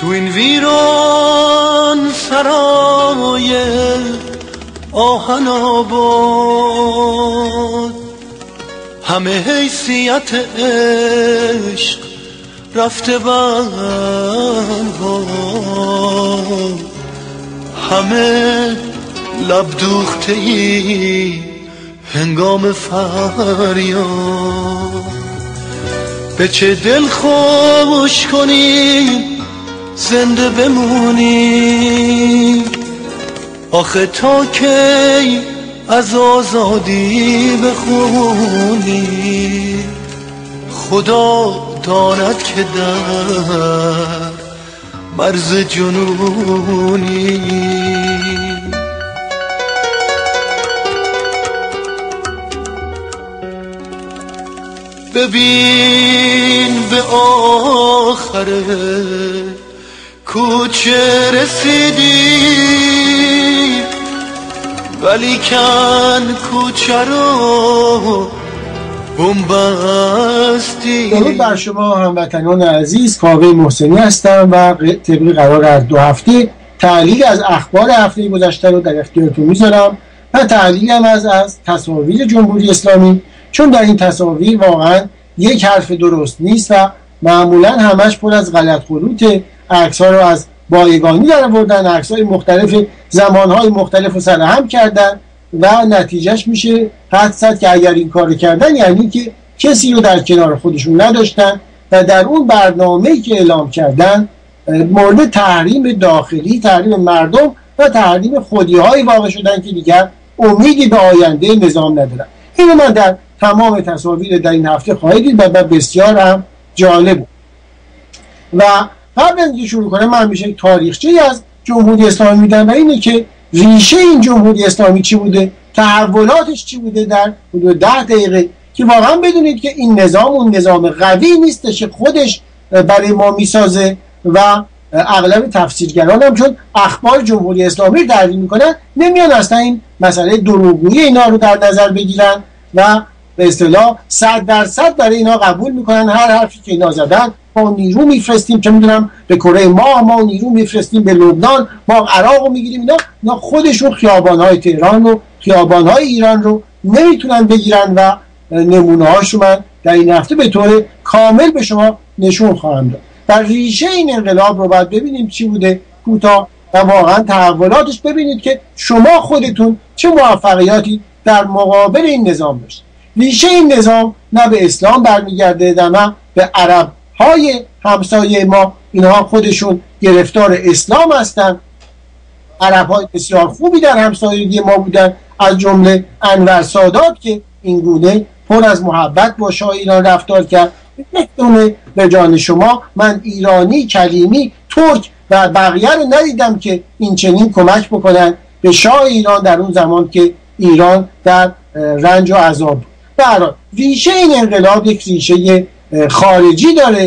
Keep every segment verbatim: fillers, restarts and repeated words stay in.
تو این ویران سرای آهن آباد همه حیثیت عشق رفته برها، همه لب دوخته‌ای هنگام فریاد. به چه دل خوش کنیم زنده بمونیم، آخه تا کی از آزادی بخونیم. خدا داند که در مرز جنونی. ببین به آخر کوچه رسیدی، ولی کن کوچه رو بنبستی. درود بر شما هموطنان عزیز، کاوه محسنی هستم و طبق قرار از دو هفته تحلیل از اخبار هفته گذشته رو در اختیارتون میذارم و تحلیل هم از از تصاویر جمهوری اسلامی، چون در این تصاویر واقعا یک حرف درست نیست و معمولا همش پر از غلط خلوطه. عکس‌ها رو از بایگانی در آوردن، عکس‌های مختلف زمان‌های مختلف رو سرهم کردن و نتیجهش میشه حدس زد که اگر این کار کردن یعنی که کسی رو در کنار خودشون نداشتن و در اون برنامه‌ای که اعلام کردن مورد تحریم داخلی، تحریم مردم و تحریم خودی‌هایی واقع شدن که دیگر امیدی به آینده نظام ندارن. اینو من در تمام تصاویر در این هفته خواهید دید و بسیار هم جالب بود. و قبل از اینکه شروع کنم من همیشه یک تاریخچه‌ای از جمهوری اسلامی میدم و اینه که ریشه این جمهوری اسلامی چی بوده، تحولاتش چی بوده در حدود ده دقیقه، که واقعا بدونید که این نظام اون نظام قوی نیستش که خودش برای ما میسازه و اغلب تفسیرگران هم چون اخبار جمهوری اسلامی رو تحلیل میکنن نمیان اصلا این مسئله دروغگویی اینا رو در نظر بگیرن و به اصطلاح صد درصد برای اینا قبول میکنن. هر حرفی که اینا زدن ما نیرو میفرستیم، چه میدونم به کره ماه ما نیرو میفرستیم، به لبنان ما عراق رو میگیریم. اینا اینا خودشون خیابانهای تهران و خیابانهای ایران رو نمیتونن بگیرن و نمونه هاشو من در این هفته به طور کامل به شما نشون خواهم داد. در ریشه این انقلاب رو باید ببینیم چی بوده کوتاه و واقعا تحولاتش، ببینید که شما خودتون چه موفقیاتی در مقابل این نظام داشتید. ریشه این نظام نه به اسلام برمیگرده نه به عرب های همسایه ما، اینها خودشون گرفتار اسلام هستن. عرب های بسیار خوبی در همسایگی ما بودن، از جمله انور سادات که این گونه پر از محبت با شاه ایران رفتار کرد. یک دونه به جان شما من ایرانی، کلیمی، ترک و بقیه رو ندیدم که این چنین کمک بکنن به شاه ایران در اون زمان که ایران در رنج و عذاب بود. به هر حال ریشه این انقلاب یک ریشه خارجی داره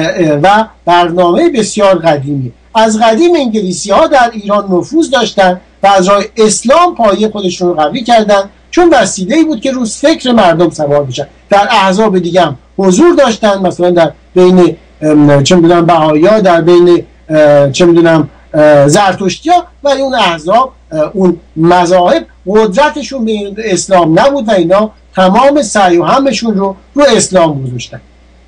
و برنامه بسیار قدیمی. از قدیم انگلیسی ها در ایران نفوذ داشتن و از راه اسلام پایه خودشون رو قوی کردن، چون وسیله‌ای بود که روز فکر مردم سوار بشن. در احزاب دیگه هم حضور داشتن، مثلا در بین چه میدونم بهائی‌ها، در بین چه میدونم زرتشتی‌ها، ولی اون احزاب اون مذاهب قدرتشون به اسلام نبود و اینا تمام سعی و همشون رو رو اسلام گذاشتن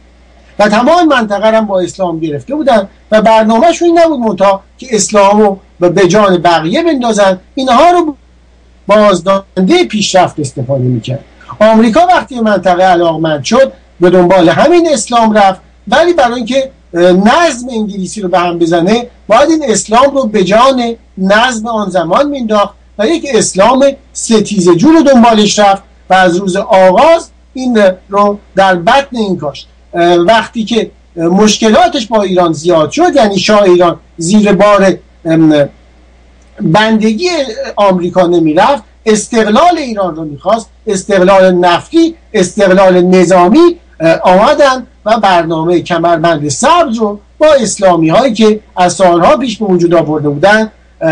و تمام منطقه هم با اسلام گرفته بودن و برنامه‌شون این نبود منتها که اسلامو به جان بقیه بندازن، اینها رو بازدارنده پیشرفت استفاده میکرد. آمریکا وقتی منطقه علاقمند شد به دنبال همین اسلام رفت، ولی برای اینکه نظم انگلیسی رو به هم بزنه باید این اسلام رو به جان نظم آن زمان مینداخت و یک اسلام ستیزه جو رو دنبالش رفت و از روز آغاز این رو در بطن این کاشت. وقتی که مشکلاتش با ایران زیاد شد، یعنی شاه ایران زیر بار بندگی آمریکا نمی رفت، استقلال ایران رو میخواست، استقلال نفتی، استقلال نظامی، آمدن و برنامه کمربند سبز رو با اسلامی هایی که از سالها پیش به وجود آورده بودن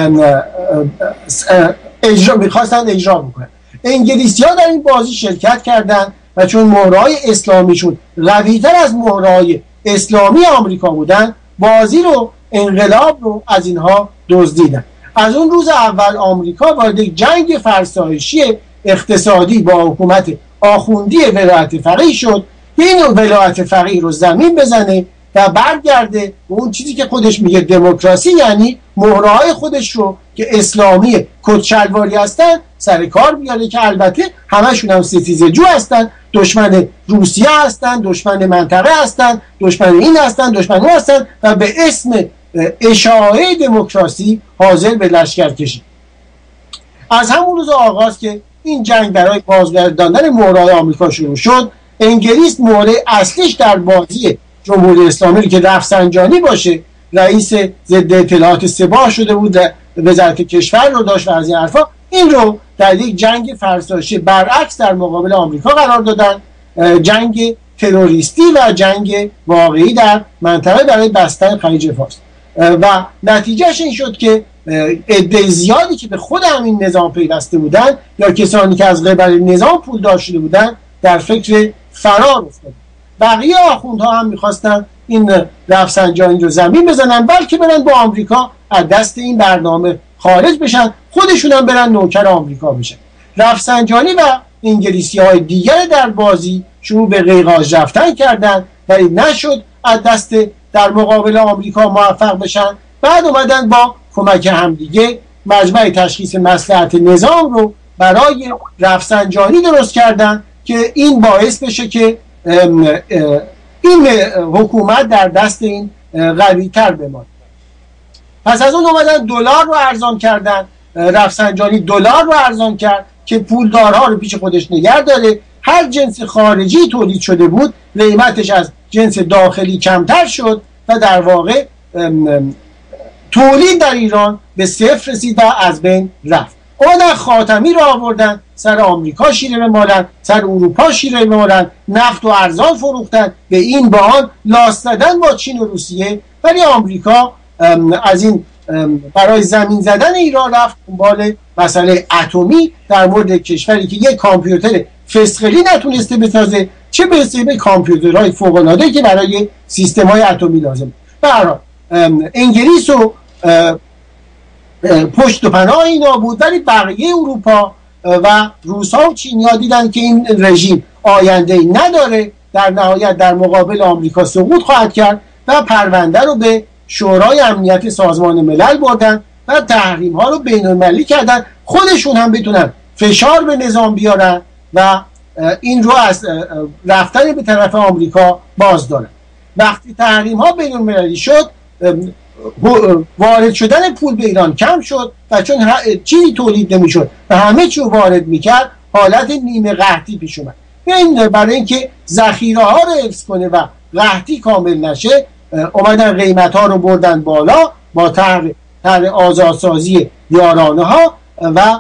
اجرا میخواستن اجرا بکنن. انگلیسی ها در این بازی شرکت کردن و چون مهرهای اسلامیشون قوی‌تر از مهرهای اسلامی آمریکا بودن، بازی رو انقلاب رو از اینها دزدیدن. از اون روز اول آمریکا وارد جنگ فرسایشی اقتصادی با حکومت آخوندی ولایت فقیه شد که این ولایت فقیه رو زمین بزنه و برگرده به اون چیزی که خودش میگه دموکراسی، یعنی مهرهای خودش رو که اسلامی کدشلواری هستن سر کار بیاره، که البته همشون هم ستیزه جو هستن، دشمن روسیه هستن، دشمن منطقه هستن، دشمن این هستن، دشمن اون هستن و به اسم اشاعه دموکراسی حاضر به لشکر کشی. از همون روز آغاز که این جنگ برای بازگرداندن مهرهای آمریکا شروع شد، انگلیس مهره اصلیش در بازی جمهوری اسلامی که رفسنجانی باشه، رئیس ضد اطلاعات سپاه شده بود، وزارت کشور رو داشت و از این حرفا، این رو در یک جنگ فرسایشی برعکس در مقابل آمریکا قرار دادن، جنگ تروریستی و جنگ واقعی در منطقه برای بستن خلیج فارس. و نتیجهش این شد که عده زیادی که به خود همین نظام پیوسته بودن یا کسانی که از قبل نظام پولدار شده بودن در فکر فرار افتادن. بقیه آخوندها هم میخواستن این رفسنجانی رو زمین بزنن، بلکه برن با آمریکا از دست این برنامه خارج بشن، خودشون هم برن نوکر آمریکا بشن. رفسنجانی و انگلیسی های دیگر در بازی شروع به قیقاج رفتن کردن ولی نشد از دست در مقابل آمریکا موفق بشن. بعد اومدن با کمک همدیگه مجمع تشخیص مصلحت نظام رو برای رفسنجانی درست کردن که این باعث بشه که این حکومت در دست این قوی تر بماند. پس از اون اومدن دلار رو ارزان کردن، رفسنجانی دلار رو ارزان کرد که پولدارها رو پیش خودش نگه داره. هر جنس خارجی تولید شده بود قیمتش از جنس داخلی کمتر شد و در واقع تولید در ایران به صفر رسید و از بین رفت. اومدن خاتمی رو آوردن، سر آمریکا شیره بمالن، سر اروپا شیره بمالن، نفت و ارزان فروختن، به این با آن لاس زدن با چین و روسیه. ولی آمریکا از این برای زمین زدن ایران رفت دنبال مسئله اتمی در مورد کشوری که یک کامپیوتر فسقلی نتونسته بسازه، چه برسه به کامپیوترهای فوق‌العاده که برای سیستم‌های اتمی لازم. به هر حال انگلیس و پشت و پناه اینا بود، ولی بقیه اروپا و روس‌ها و چینی‌ها دیدن که این رژیم آینده‌ای نداره، در نهایت در مقابل آمریکا سقوط خواهد کرد و پرونده رو به شورای امنیت سازمان ملل بردن و تحریم ها رو بین‌المللی کردن، خودشون هم بتونن فشار به نظام بیارن و این رو از رفتن به طرف آمریکا باز دارن. وقتی تحریم ها بین‌المللی شد، وارد شدن پول به ایران کم شد و چون چیزی تولید نمی‌شد و همه چی وارد می‌کرد، حالت نیمه قحطی پیش اومد. این برای اینکه ذخیره ها رو حفظ کنه و قحطی کامل نشه، اومدن قیمت ها رو بردن بالا با طرح طرح آزادسازی یارانه ها و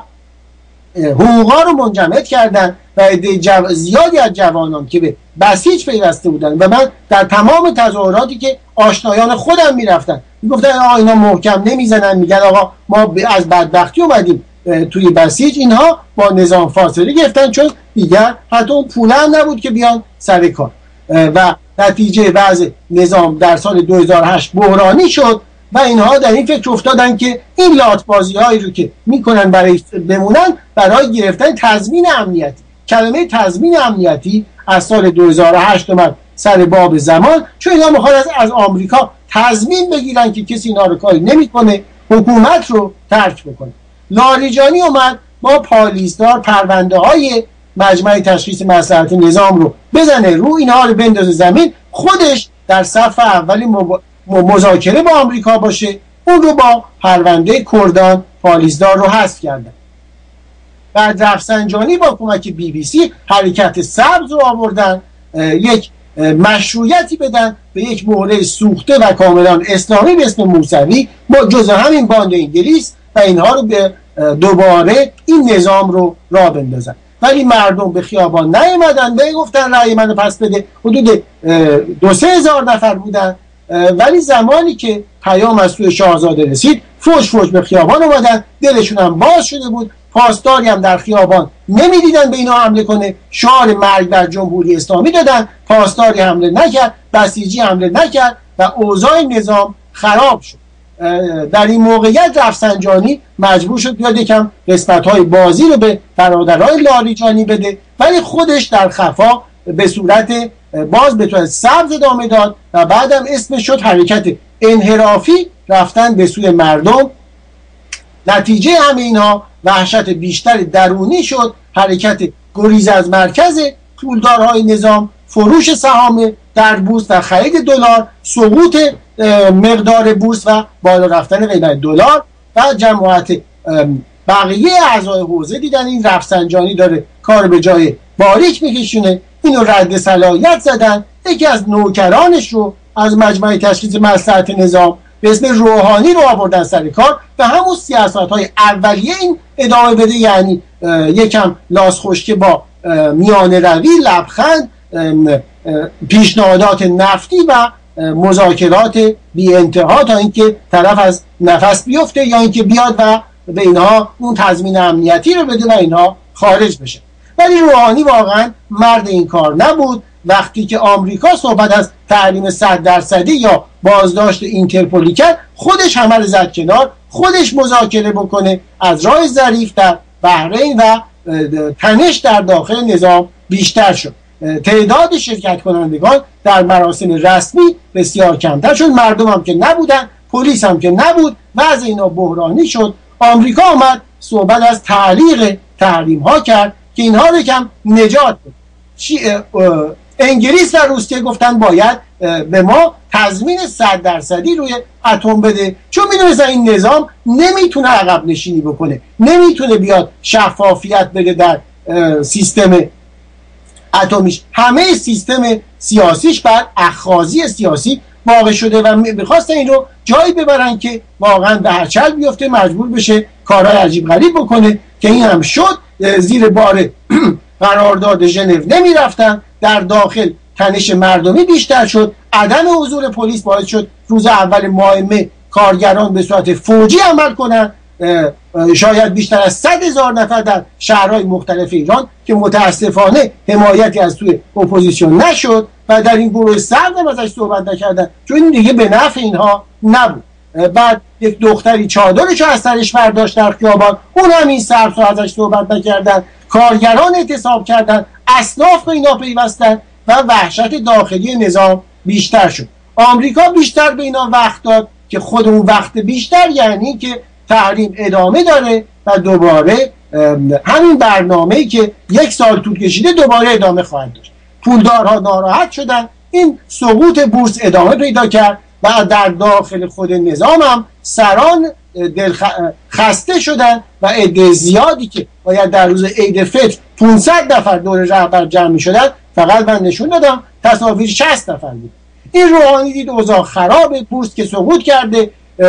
حقوق ها رو منجمد کردن و عده جو... زیادی از جوانان که به بسیج پیوسته بودن و من در تمام تظاهراتی که آشنایان خودم میرفتن میگفتن آقا اینا محکم نمیزنن، میگن آقا ما از بدبختی اومدیم توی بسیج، اینها با نظام فاصله گرفتن چون دیگر حتی اون پول هم نبود که بیان سر کار و نتیجه وضع نظام در سال دو هزار و هشت بحرانی شد و اینها در این فکر افتادن که این لاتبازی هایی رو که میکنن برای بمونن برای گرفتن تضمین امنیتی. کلمه تضمین امنیتی از سال دو هزار و هشت اومد سر باب زمان، چون اینا میخوان از, از آمریکا تضمین بگیرن که کسی اینا رو کاری نمیکنه، حکومت رو ترک بکنه. لاریجانی اومد با پالیسدار پرونده های مجمع تشخیص مصلحت نظام رو بزنه رو، اینها رو بندازه زمین، خودش در صف اولی مذاکره با آمریکا باشه، اون رو با پرونده کردان پالیسدار رو حذف کردن. بعد رفسنجانی با کمک بی بی سی حرکت سبز رو آوردن، یک مشروعیتی بدن به یک مهره سوخته و کاملا اسلامی به اسم موسوی با جزء همین باند انگلیس و اینها رو به دوباره این نظام رو راه بندازن. ولی مردم به خیابان نیومدن، به گفتن رأی منو پس بده. حدود دو سه هزار نفر بودن، ولی زمانی که پیام از سوی شاهزاده رسید فوش فوش به خیابان اومدن، دلشون هم باز شده بود، پاسداری هم در خیابان نمیدیدن به اینا حمله کنه، شعار مرگ بر جمهوری اسلامی دادن، پاسداری حمله نکرد، بسیجی حمله نکرد و اوضاع نظام خراب شد. در این موقعیت رفسنجانی مجبور شد بیاد یکم قسمت‌های بازی رو به برادرای لاریجانی بده، ولی خودش در خفا به صورت باز به طور سبز ادامه داد و بعدم اسمش شد حرکت انحرافی رفتن به سوی مردم. نتیجه همه اینها وحشت بیشتر درونی شد، حرکت گریز از مرکز پولدارهای نظام، فروش سهام در بورس و خرید دلار، سقوط مقدار بورس و بالا رفتن قیمت دلار و جماعت بقیه اعضای حوزه دیدن این رفسنجانی داره کار به جای باریک میکشونه، اینو رد صلاحیت زدن. یکی از نوکرانش رو از مجمع تشخیص مصلحت نظام به اسم روحانی رو آوردن سر کار و همون سیاست‌های اولیه این ادامه بده، یعنی یکم لاس خشکه با میانه روی، لبخند، پیشنهادات نفتی و مذاکرات بی انتها تا اینکه طرف از نفس بیفته یا اینکه بیاد و به اینها اون تضمین امنیتی رو بده و اینها خارج بشه. ولی روحانی واقعا مرد این کار نبود. وقتی که آمریکا صحبت از تحریم صد درصدی یا بازداشت اینترپولی کرد، خودش همه رو زد کنار، خودش مذاکره بکنه از راه ظریف در بحرین و تنش در داخل نظام بیشتر شد. تعداد شرکت کنندگان در مراسم رسمی بسیار کمتر شد، مردم هم که نبودن، پلیس هم که نبود، وضع اینا بحرانی شد. آمریکا آمد صحبت از تعلیق تحریم ها کرد که اینها رو کم نجات بده. انگلیس و روسیه گفتن باید به ما تضمین صد درصدی روی اتم بده، چون میدونستن این نظام نمیتونه عقب نشینی بکنه، نمیتونه بیاد شفافیت بده در سیستم اتمیش. همه سیستم سیاسیش بر اخاذی سیاسی واقع شده و میخواستن این رو جایی ببرن که واقعا به هرچل بیفته، مجبور بشه کارهای عجیب غریب بکنه که این هم شد. زیر بار قرارداد ژنو نمی رفتن، در داخل تنش مردمی بیشتر شد، عدم حضور پلیس باعث شد روز اول ماه مه کارگران به صورت فوجی عمل کنند. شاید بیشتر از صد هزار نفر در شهرهای مختلف ایران که متاسفانه حمایتی از توی اپوزیسیون نشد و در این گروه سرد هم ازش صحبت نکردن، چون این دیگه به نفع اینها نبود. بعد یک دختری چادرش از سرش برداشت در خیابان، اون هم این سرد رو ازش صحبت نکردن. کارگران اعتصاب کردن، اصناف به اینا پیوستن و وحشت داخلی نظام بیشتر شد. آمریکا بیشتر به اینا وقت داد که خود اون وقت بیشتر یعنی که تحریم ادامه داره و دوباره همین برنامه‌ای که یک سال طول کشیده دوباره ادامه خواهد داشت. پولدارها ناراحت شدن، این سقوط بورس ادامه پیدا کرد و در داخل خود نظام هم سران دل خسته شدن و عده زیادی که باید در روز عید فطر پانصد نفر دور رهبر جمع می شدن، فقط من نشون دادم تصاویر شصت نفر بود. این روحانی دید اوضاع خرابه، بورس که سقوط کرده،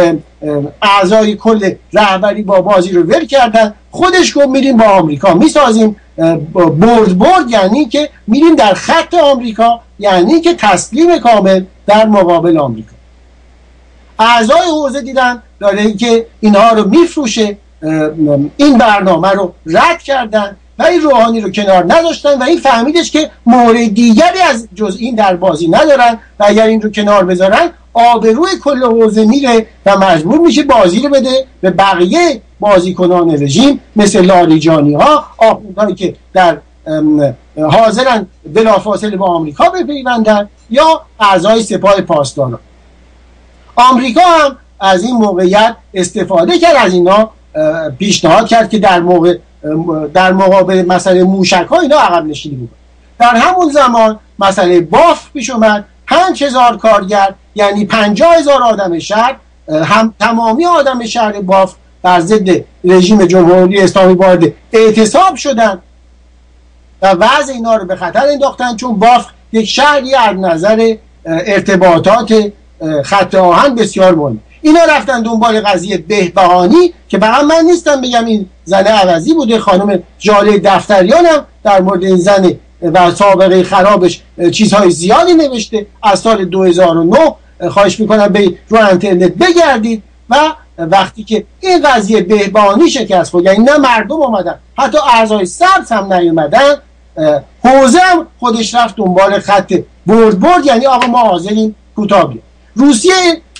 اعضای کل رهبری با بازی رو ول کردن، خودش گفت میریم با آمریکا میسازیم. برد برد یعنی که میریم در خط آمریکا، یعنی که تسلیم کامل در مقابل آمریکا. اعضای حوزه دیدن داره که اینها رو میفروشه، این برنامه رو رد کردن و این روحانی رو کنار نذاشتن و این فهمیدش که مورد دیگری از جز این در بازی ندارن و اگر این رو کنار بذارن آبروی کل حوزه میره و مجبور میشه بازی رو بده به بقیه بازیکنان رژیم مثل لاریجانی ها، آخوندهایی که در حاضرن بلافاصله با آمریکا بپیوندن یا اعضای سپاه پاسداران. آمریکا هم از این موقعیت استفاده کرد، از اینا پیشنهاد کرد که در موقع در مقابل مسئله موشک ها اینا عقب نشینی بود. در همون زمان مسئله بافت پیش اومد، پنج هزار کارگر یعنی پنجاه هزار آدم شهر، هم تمامی آدم شهر بافت بر ضد رژیم جمهوری اسلامی وارد اعتصاب شدن و وضع اینا رو به خطر انداختن، چون بافت یک شهری از نظر ارتباطات خط آهن بسیار مهم. اینا رفتن دنبال قضیه بهبهانی که برام من نیستم بگم این زن عوضی بوده، خانم جاله دفتریان هم در مورد این زن و سابقه خرابش چیزهای زیادی نوشته. از سال دو هزار و نه خواهش میکنم به رو اینترنت بگردید و وقتی که این قضیه بهبهانی شکست خورد، یعنی نه مردم اومدن، حتی اعضای سبز هم نیومدن، حوزه هم خودش رفت دنبال خط برد برد، یعنی آقا ما حاضریم کوتاه بیایم. روسیه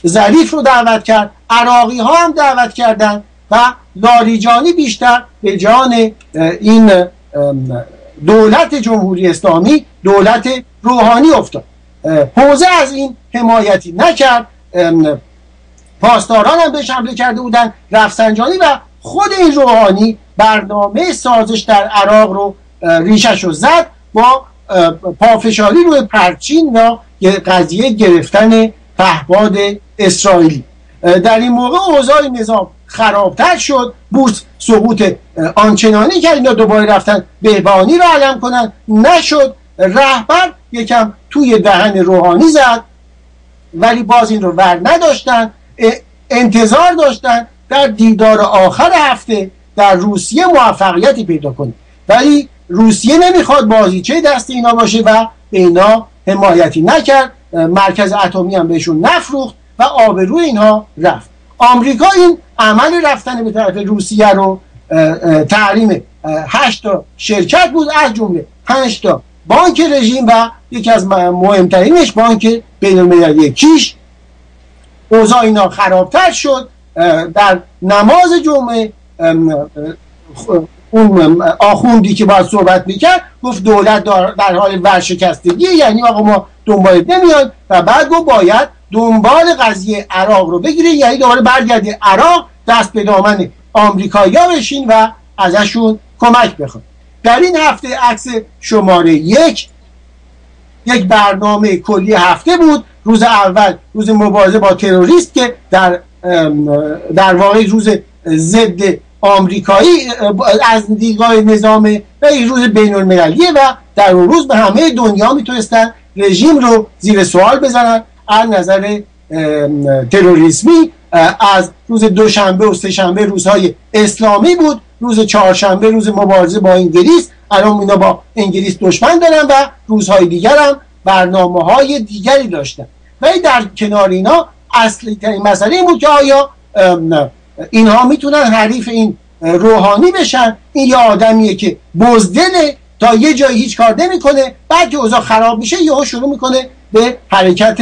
ظریف رو دعوت کرد، عراقی ها هم دعوت کردن و لاریجانی بیشتر به جان این دولت جمهوری اسلامی، دولت روحانی افتاد. حوزه از این حمایتی نکرد، پاسداران هم بهش حمله کرده بودن، رفسنجانی و خود این روحانی برنامه سازش در عراق رو ریشش رو زد با پافشاری روی پرچین و قضیه گرفتن پهپاد اسرائیلی. در این موقع اوضاع نظام خرابتر شد، بورس سقوط آنچنانی که اینا دوباره رفتن بهبانی رو علم کنن، نشد. رهبر یکم توی دهن روحانی زد ولی باز این رو ور نداشتن، انتظار داشتن در دیدار آخر هفته در روسیه موفقیتی پیدا کنه، ولی روسیه نمیخواد بازیچه دست اینا باشه و به اینا حمایتی نکرد. مرکز اتمی هم بهشون نفروخت و آبروی اینها رفت. آمریکا این عمل رفتن به طرف روسیه رو تحریم هشت تا شرکت بود، از جمله پنج تا بانک رژیم و یکی از مهمترینش بانک بین‌المللی کیش. اوضاع اینا خرابتر شد. در نماز جمعه اون آخوندی که باید صحبت میکرد گفت دولت در حال ورشکستگی، یعنی آقا ما دنبال نمیاد، و بعد گفت باید دنبال قضیه عراق رو بگیره، یعنی دوباره برگردی عراق، دست به دامن آمریکایی‌ها بشین و ازشون کمک بخواد. در این هفته عکس شماره یک یک برنامه کلی هفته بود. روز اول روز مبارزه با تروریست که در در واقع روز ضد آمریکایی از دیدگاه نظام و این روز بین المللیه و در اون روز به همه دنیا میتونستن رژیم رو زیر سوال بزنن از نظر تروریسمی. از روز دوشنبه و سه شنبه روزهای اسلامی بود، روز چهارشنبه روز مبارزه با انگلیس، الان اینا با انگلیس دشمن دارن و روزهای دیگر هم برنامه های دیگری داشتن. ولی در کنار اینا اصلی ترین مسئله این بود که آیا اینها میتونن حریف این روحانی بشن؟ این یه آدمیه که بزدله، تا یه جایی هیچ کار نمیکنه، بعد که اوضاع خراب میشه یهو شروع میکنه به حرکت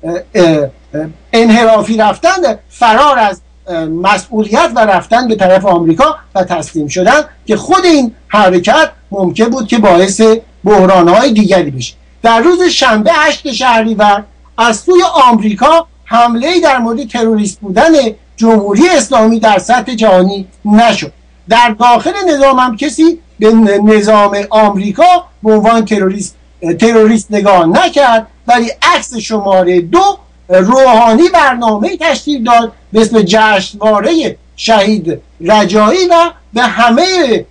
انحرافی رفتن، فرار از مسئولیت و رفتن به طرف آمریکا و تسلیم شدن، که خود این حرکت ممکن بود که باعث بحران‌های دیگری بشه. در روز شنبه هشت شهریور از سوی آمریکا حمله‌ای در مورد تروریست بودن جمهوری اسلامی در سطح جهانی نشد. در داخل نظام هم کسی به نظام آمریکا به عنوان تروریست تروریست نگاه نکرد، ولی عکس شماره دو روحانی برنامه تشکیل داد به اسم جشنواره شهید رجایی و به همه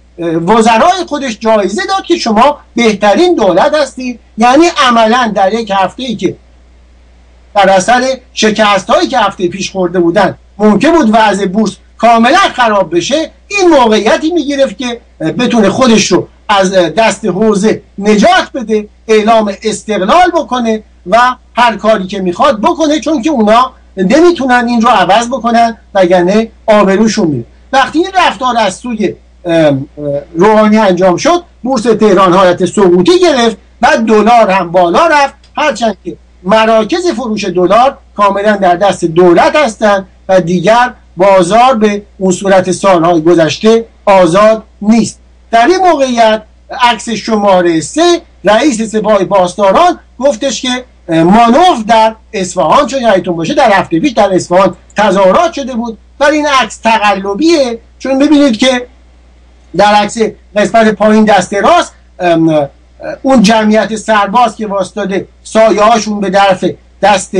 وزرای خودش جایزه داد که شما بهترین دولت هستید. یعنی عملا در یک هفته‌ای که در اثر شکست‌هایی که هفته پیش خورده بودن ممکن بود وضع بورس کاملا خراب بشه، این موقعیتی میگرفت که بتونه خودش رو از دست حوزه نجات بده، اعلام استقلال بکنه و هر کاری که میخواد بکنه، چون که اونا نمیتونن این رو عوض بکنن وگرنه آبروشون میره. وقتی این رفتار از سوی روحانی انجام شد، بورس تهران حالت سقوطی گرفت و دلار هم بالا رفت، هرچند که مراکز فروش دلار کاملا در دست دولت هستند و دیگر بازار به اون صورت سالهای گذشته آزاد نیست. در این موقعیت عکس شماره سه رئیس سپاه پاسداران گفتش که مانور در اصفهان، چون یادتون باشه در هفته پیش در اصفهان تظاهرات شده بود، ولی این عکس تقلبیه، چون ببینید که در عکس قسمت پایین دست راست اون جمعیت سرباز که واسطاده سایه هاشون به طرف دست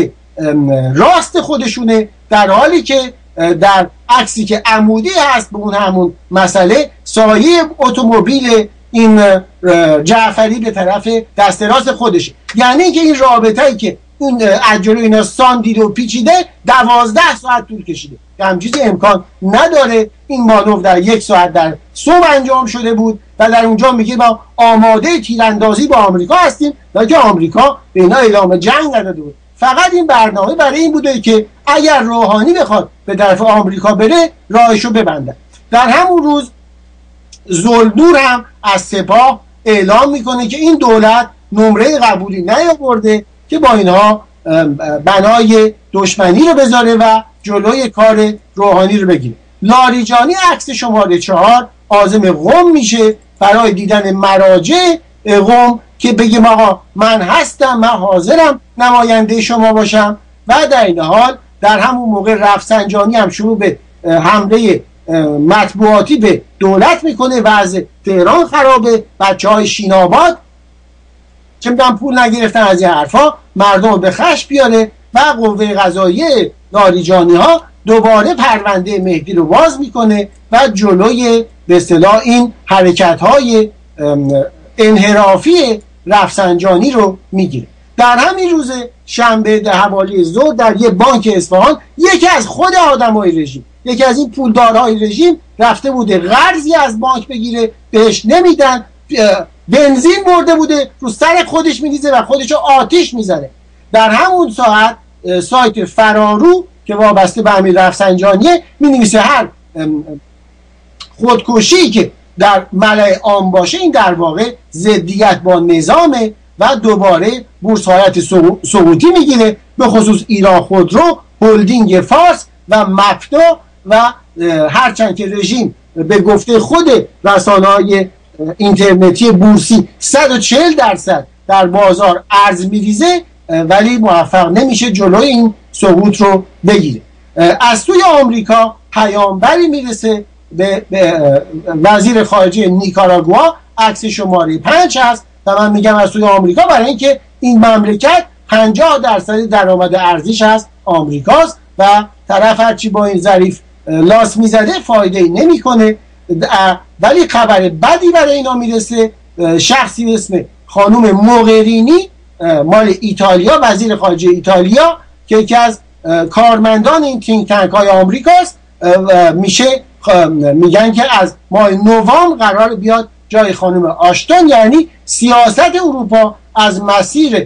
راست خودشونه، در حالی که در عکسی که عمودی هست به اون همون مسئله سایه اتومبیل این جعفری به طرف دست راست خودشه. یعنی که این رابطه‌ای که اون از جلوی اینا ساندید و پیچیده دوازده ساعت طول کشیده، که همچیزی امکان نداره. این مانور در یک ساعت در صبح انجام شده بود و در اونجا میگه ما آماده تیراندازی با آمریکا هستیم و که آمریکا به اینا اعلام جنگ نداده بود. فقط این برنامه برای این بوده که اگر روحانی بخواد به طرف آمریکا بره راهشو ببندن. در همون روز زلدور هم از سپاه اعلام میکنه که این دولت نمره قبولی نیاورده که با اینها بنای دشمنی رو بذاره و جلوی کار روحانی رو بگیره. لاریجانی عکس شماره چهار عازم قم میشه برای دیدن مراجع قم که بگیم آقا من هستم، من حاضرم نماینده شما باشم. و در این حال در همون موقع رفسنجانی هم شروع به حمله مطبوعاتی به دولت میکنه، وضع تهران خرابه، بچه های شیناباد چه میدونم پول نگرفتن از این حرفا، مردم به خشم بیاره و قوه قضاییه لاریجانی ها دوباره پرونده مهدی رو باز میکنه و جلوی به اصطلاح این حرکت های انحرافی رفسنجانی رو میگیره. در همین روز شنبه در حوالی ظهر در یک بانک اصفهان یکی از خود آدمای رژیم، یکی از این پولدارهای رژیم رفته بوده قرضی از بانک بگیره، بهش نمیدن، بنزین برده بوده رو سر خودش میریزه و خودشو آتیش میزنه. در همون ساعت سایت فرارو که وابسته به امیر رفسنجانیه مینویسه هر خودکشی که در ملأ عام باشه این در واقع ضدیت با نظامه و دوباره بورس حالت سقوطی میگیره، به خصوص ایران خودرو، هلدینگ فارس و مپدا و هرچند که رژیم به گفته خود رسانه‌های اینترنتی بورسی صد و چهل درصد در بازار ارز میریزه ولی موفق نمیشه جلوی این سقوط رو بگیره. از سوی آمریکا پیامبری میرسه به, به وزیر خارجه نیکاراگوا، عکس شماره پنج هست و من میگم از سوی آمریکا برای اینکه این مملکت پنجاه درصد درآمد ارزیش هست آمریکاست و طرف هرچی با این ظریف لاس میزده فایده ای نمیکنه. ولی خبر بدی برای اینا میرسه، شخصی به اسم خانم موغرینی مال ایتالیا، وزیر خارجه ایتالیا که یکی از کارمندان این تینک تانک های آمریکاست، میشه میگن که از ماه نوامبر قرار بیاد جای خانم آشتون، یعنی سیاست اروپا از مسیر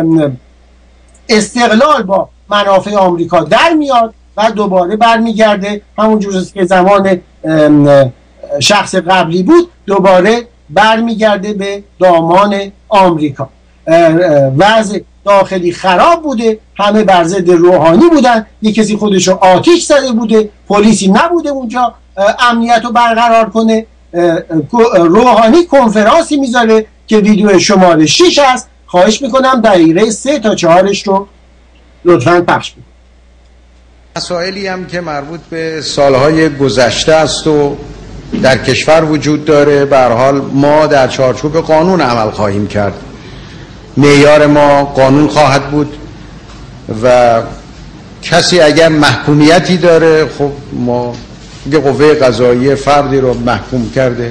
استقلال با منافع آمریکا در میاد و دوباره برمیگرده همون جور که زمان شخص قبلی بود، دوباره برمیگرده به دامان آمریکا. وضع داخلی خراب بوده، همه بر ضد روحانی بودن، یک کسی خودش رو آتیش زده بوده، پلیسی نبوده اونجا امنیت رو برقرار کنه. روحانی کنفرانسی میذاره که ویدیو شماره شش هست، خواهش میکنم دقیقه سه تا چهارش رو لطفاً پخش کنید. مسائلی هم که مربوط به سالهای گذشته است و در کشور وجود داره، به هر حال ما در چارچوب قانون عمل خواهیم کرد. معیار ما قانون خواهد بود و کسی اگر محکومیتی داره، خب ما یه قوه قضاییه فردی رو محکوم کرده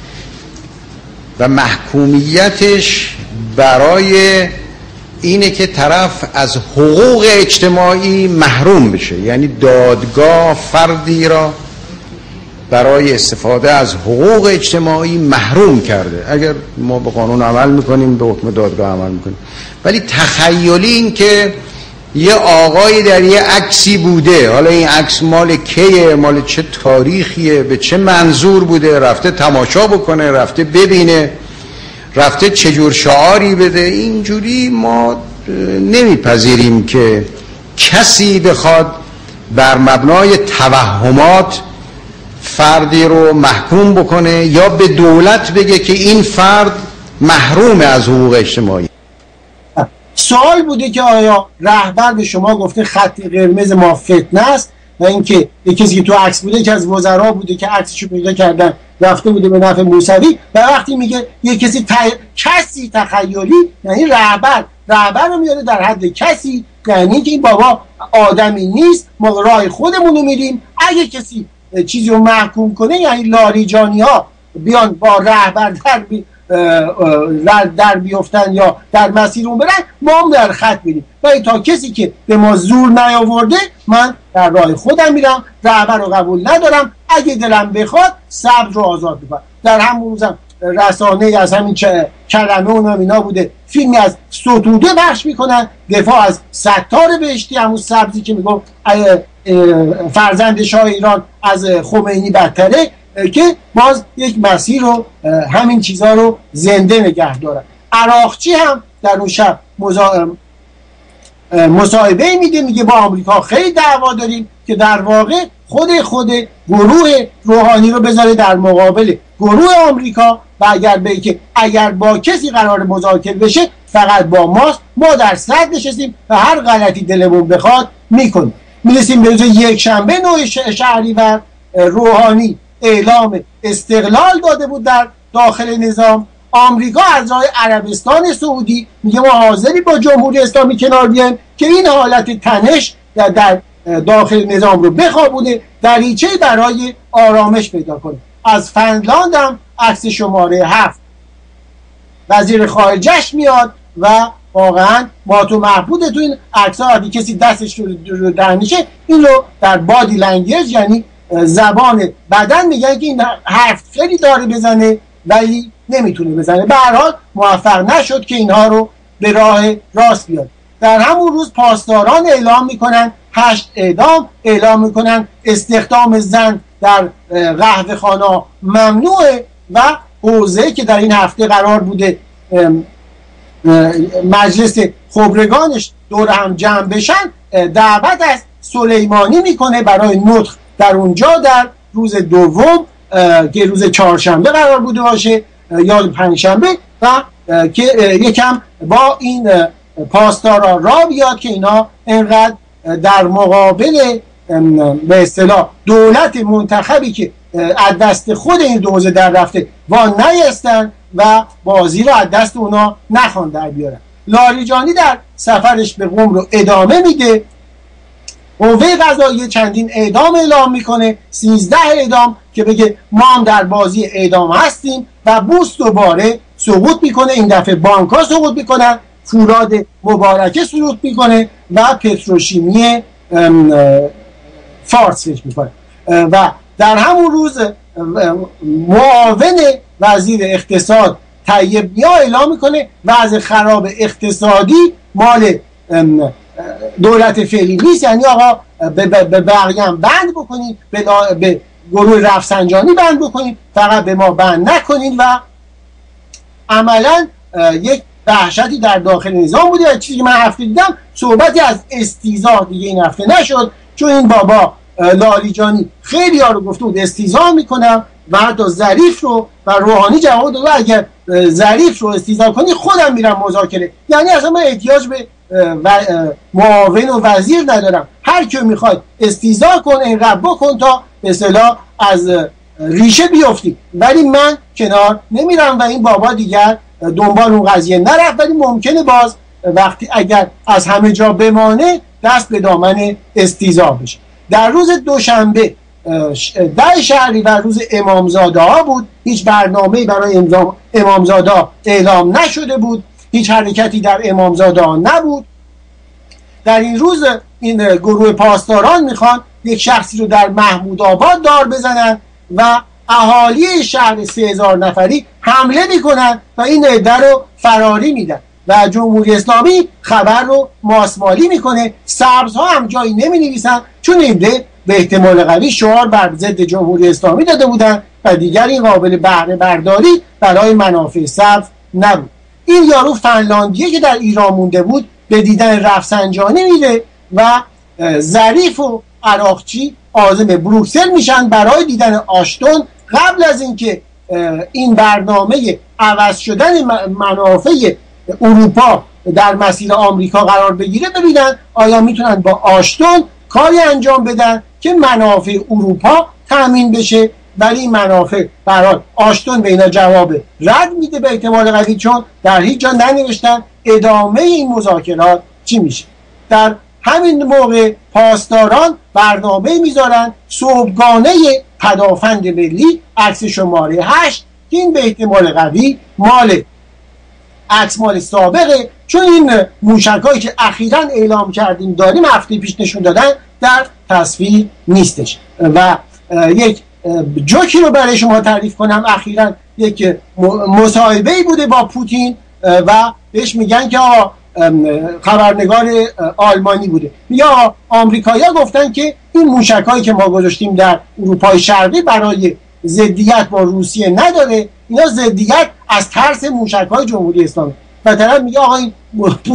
و محکومیتش برای اینه که طرف از حقوق اجتماعی محروم بشه، یعنی دادگاه فردی را برای استفاده از حقوق اجتماعی محروم کرده. اگر ما به قانون عمل میکنیم به حکم دادگاه عمل میکنیم، ولی تخیلی این که یه آقای در یه عکسی بوده، حالا این عکس مال کیه، مال چه تاریخیه، به چه منظور بوده، رفته تماشا بکنه، رفته ببینه، رفته چجور شعاری بده، اینجوری ما نمیپذیریم که کسی بخواد بر مبنای توهمات فردی رو محکوم بکنه یا به دولت بگه که این فرد محروم از حقوق اجتماعی. سوال بوده که آیا رهبر به شما گفته خط قرمز ما فتنه است و اینکه یک کسی که تو عکس بوده که از وزرا بوده که عکسشو پیدا کردن رفته بوده به نفع موسوی و وقتی میگه یک کسی ت... کسی تخیلی، یعنی رهبر رهبر رو میاره در حد کسی، یعنی که این بابا آدمی نیست، ما راه خودمون رو میریم. اگه کسی چیزی رو محکوم کنه یعنی لاریجانی ها بیان با رهبر در بی در بیفتن یا در مسیر اون برن، ما هم در خط میریم. ولی تا کسی که به ما زور نیاورده من در راه خودم میرم، رهبر رو قبول ندارم، اگه دلم بخواد صبر رو آزاد میکنم. در همون روزم رسانه از همین کلمه و اینا بوده فیلمی از ستوده بخش میکنن دفاع از ستار بهشتی، همون سبزی که میگم فرزند شاه ایران از خمینی بدتره، که باز یک مسیر رو همین چیزها رو زنده نگه دارن. عراقچی هم در اون شب مزا... مصاحبه میده، میگه با آمریکا خیلی دعوا داریم، که در واقع خود خود گروه روحانی رو بذاره در مقابل گروه آمریکا و اگر به که اگر با کسی قرار مذاکره بشه فقط با ماست، ما در صدر نشستیم و هر غلطی دلمون بخواد میکنیم. میرسیم به روز یک شنبه نوع شهریور، روحانی اعلام استقلال داده بود در داخل نظام. آمریکا از راه عربستان سعودی میگه ما حاضری با جمهوری اسلامی کنار بیایم که این حالت تنش در داخل نظام رو بخوابونه، دریچه برای آرامش پیدا کنه. از فنلاند هم عکس شماره هفت وزیر خارجش میاد و واقعا ما تو محبوده تو این عکس‌ها، اگه کسی دستش رو در میشه این رو در بادی لنگویج یعنی زبان بدن میگن که این حرف خیلی داره بزنه ولی نمیتونه بزنه. به هر حال موفق نشد که اینها رو به راه راست بیاد. در همون روز پاسداران اعلام میکنن هشت اعدام، اعلام میکنن استخدام زن در قهوه خانه ممنوعه و حوزه که در این هفته قرار بوده مجلس خبرگانش دور هم جمع بشن، دعوت از سلیمانی میکنه برای نطق در اونجا در روز دوم که روز چهارشنبه قرار بوده باشه یا پنجشنبه و که یکم با این پاسدارا را بیاد که اینا اینقدر در مقابل به اصطلاح دولت منتخبی که از دست خود این دوزه در رفته وا نیستن و بازی رو از دست اونا نخوان در بیارن. لاریجانی در سفرش به قم رو ادامه میده. قوه قضاییه چندین اعدام اعلام میکنه، سیزده اعدام که بگه ما هم در بازی اعدام هستیم و بورس دوباره سقوط میکنه. این دفعه بانک ها سقوط میکنن، فولاد مبارکه سقوط میکنه و پتروشیمی فارس فکر میکنه. و در همون روز معاون وزیر اقتصاد طیب نیا اعلام میکنه وضع خراب اقتصادی مال دولت فعلی نیست، یعنی آقا به بقیه هم بند بکنید، به, به گروه رفسنجانی بند بکنید، فقط به ما بند نکنید. و عملا یک وحشتی در داخل نظام بوده. چیزی که من هفته دیدم صحبتی از استیزا دیگه این هفته نشد، چون این بابا لاریجانی خیلی ها رو گفته بود استیزا میکنم و حتی ظریف رو و روحانی جواب داده اگر ظریف رو استیزا کنی خودم میرم مذاکره. یعنی اصلا من احتیاج به و معاون و وزیر ندارم، هر کی میخواد استیزا کن اینقدر بکن تا به اصطلاح از ریشه بیفتی، ولی من کنار نمیرم. و این بابا دیگر دنبال اون قضیه نرفت، ولی ممکنه باز وقتی اگر از همه جا بمانه دست به دامن استیزا بشه. در روز دوشنبه ده شهریور روز امامزاده ها بود، هیچ برنامه‌ای برای امامزاده اعلام نشده بود، هیچ حرکتی در امامزاده ها نبود. در این روز این گروه پاسداران میخوان یک شخصی رو در محمود آباد دار بزنن و اهالی شهر سه هزار نفری حمله میکنن و این عده رو فراری میدن و جمهوری اسلامی خبر رو ماسمالی میکنه. سبزها هم جایی نمی نویسن چون این عده به احتمال قوی شعار بر ضد جمهوری اسلامی داده بودن و دیگر این قابل بهره برداری برای منافع سبز نبود. این یارو فنلاندیه که در ایران مونده بود به دیدن رفسنجانی میره و ظریف و عراقچی عازم بروکسل میشن برای دیدن آشتون قبل از اینکه این برنامه عوض شدن منافع اروپا در مسیر آمریکا قرار بگیره، ببینن آیا میتونن با آشتون کاری انجام بدن که منافع اروپا تامین بشه. ولی این منافع برای آشتون به اینا جواب رد میده به احتمال قوی، چون در هیچ جا ننوشتن ادامه این مذاکرات چی میشه. در همین موقع پاسداران برنامه میذارن صبحگانه پدافند ملی عکس شماره هشت که این به احتمال قوی مال عکس مال سابقه، چون این موشکایی که اخیراً اعلام کردیم داریم هفته پیش نشون دادن در تصویر نیستش. و یک جوکی رو برای شما تعریف کنم، اخیراً یک مصاحبه‌ای بوده با پوتین و بهش میگن که آقا خبرنگار آلمانی بوده، یا آمریکایی‌ها گفتن که این موشکایی که ما گذاشتیم در اروپای شرقی برای ضدیت با روسیه نداره، اینا ضدیت از ترس موشک‌های جمهوری اسلامی. و طرف میگه آقا این پوتین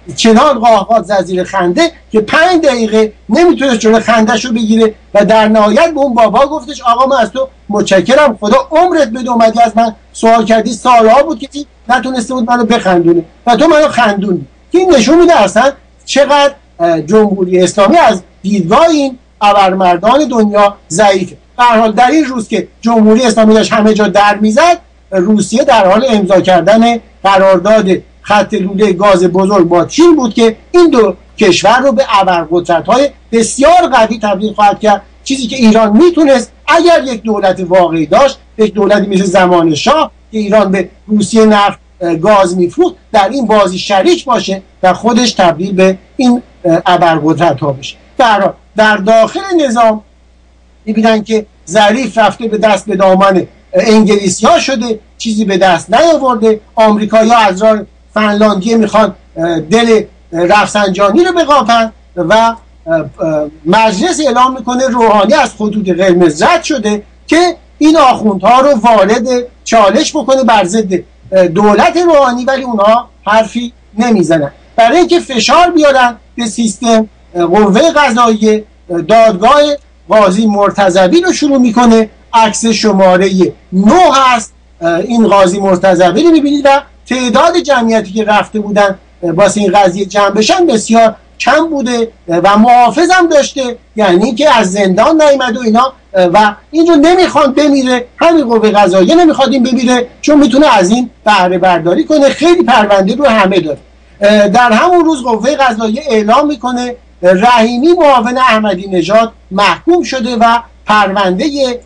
چنان قاقات زد زیر خنده که پنج دقیقه نمیتونه جلوی خنده‌شو بگیره و در نهایت به اون بابا گفتش آقا من از تو متشکرم، خدا عمرت بده اومدی از من سوال کردی، سالها بود که نتونسته بود منو بخندونه و تو منو خندوندی. که این نشون میده اصلا چقدر جمهوری اسلامی از دیدگاه این ابرمردان دنیا ضعیفه. به هر حال در این روز که جمهوری اسلامی داشت همه جا در میزد، روسیه در حال امضا کردن قرارداد خط لوله گاز بزرگ با چین بود که این دو کشور رو به ابرقدرت‌های بسیار قوی تبدیل خواهد کرد. چیزی که ایران میتونست اگر یک دولت واقعی داشت، یک دولتی مثل زمان شاه که ایران به روسیه نفت گاز میفروخت، در این بازی شریک باشه و خودش تبدیل به این ابرقدرت‌ها بشه. در در داخل نظام می‌بینن که ظریف رفته به دست به دامن انگلیسی‌ها شده، چیزی به دست نیاورده. آمریکایی‌ها از راه فنلاندی میخوان دل رفسنجانی رو بقاپن و مجلس اعلام میکنه روحانی از خطوط قرمز رد شده که این آخوندها رو وارد چالش بکنه بر ضد دولت روحانی، ولی اونها حرفی نمیزنن. برای اینکه فشار بیارن به سیستم، قوه قضاییه دادگاه قاضی مرتضوی رو شروع میکنه. عکس شماره نه هست، این قاضی مرتضوی رو میبینید و تعداد جمعیتی که رفته بودن واسه این قضیه جمع بشن بسیار کم بوده و محافظ هم داشته، یعنی که از زندان نیامد و اینا و این رو نمیخوان بمیره. همین قوه قضاییه نمیخواد این بمیره چون میتونه از این بهره برداری کنه. خیلی پرونده رو همه داره. در همون روز قوه قضاییه اعلام میکنه رحیمی معاون احمدی نژاد محکوم شده و پرونده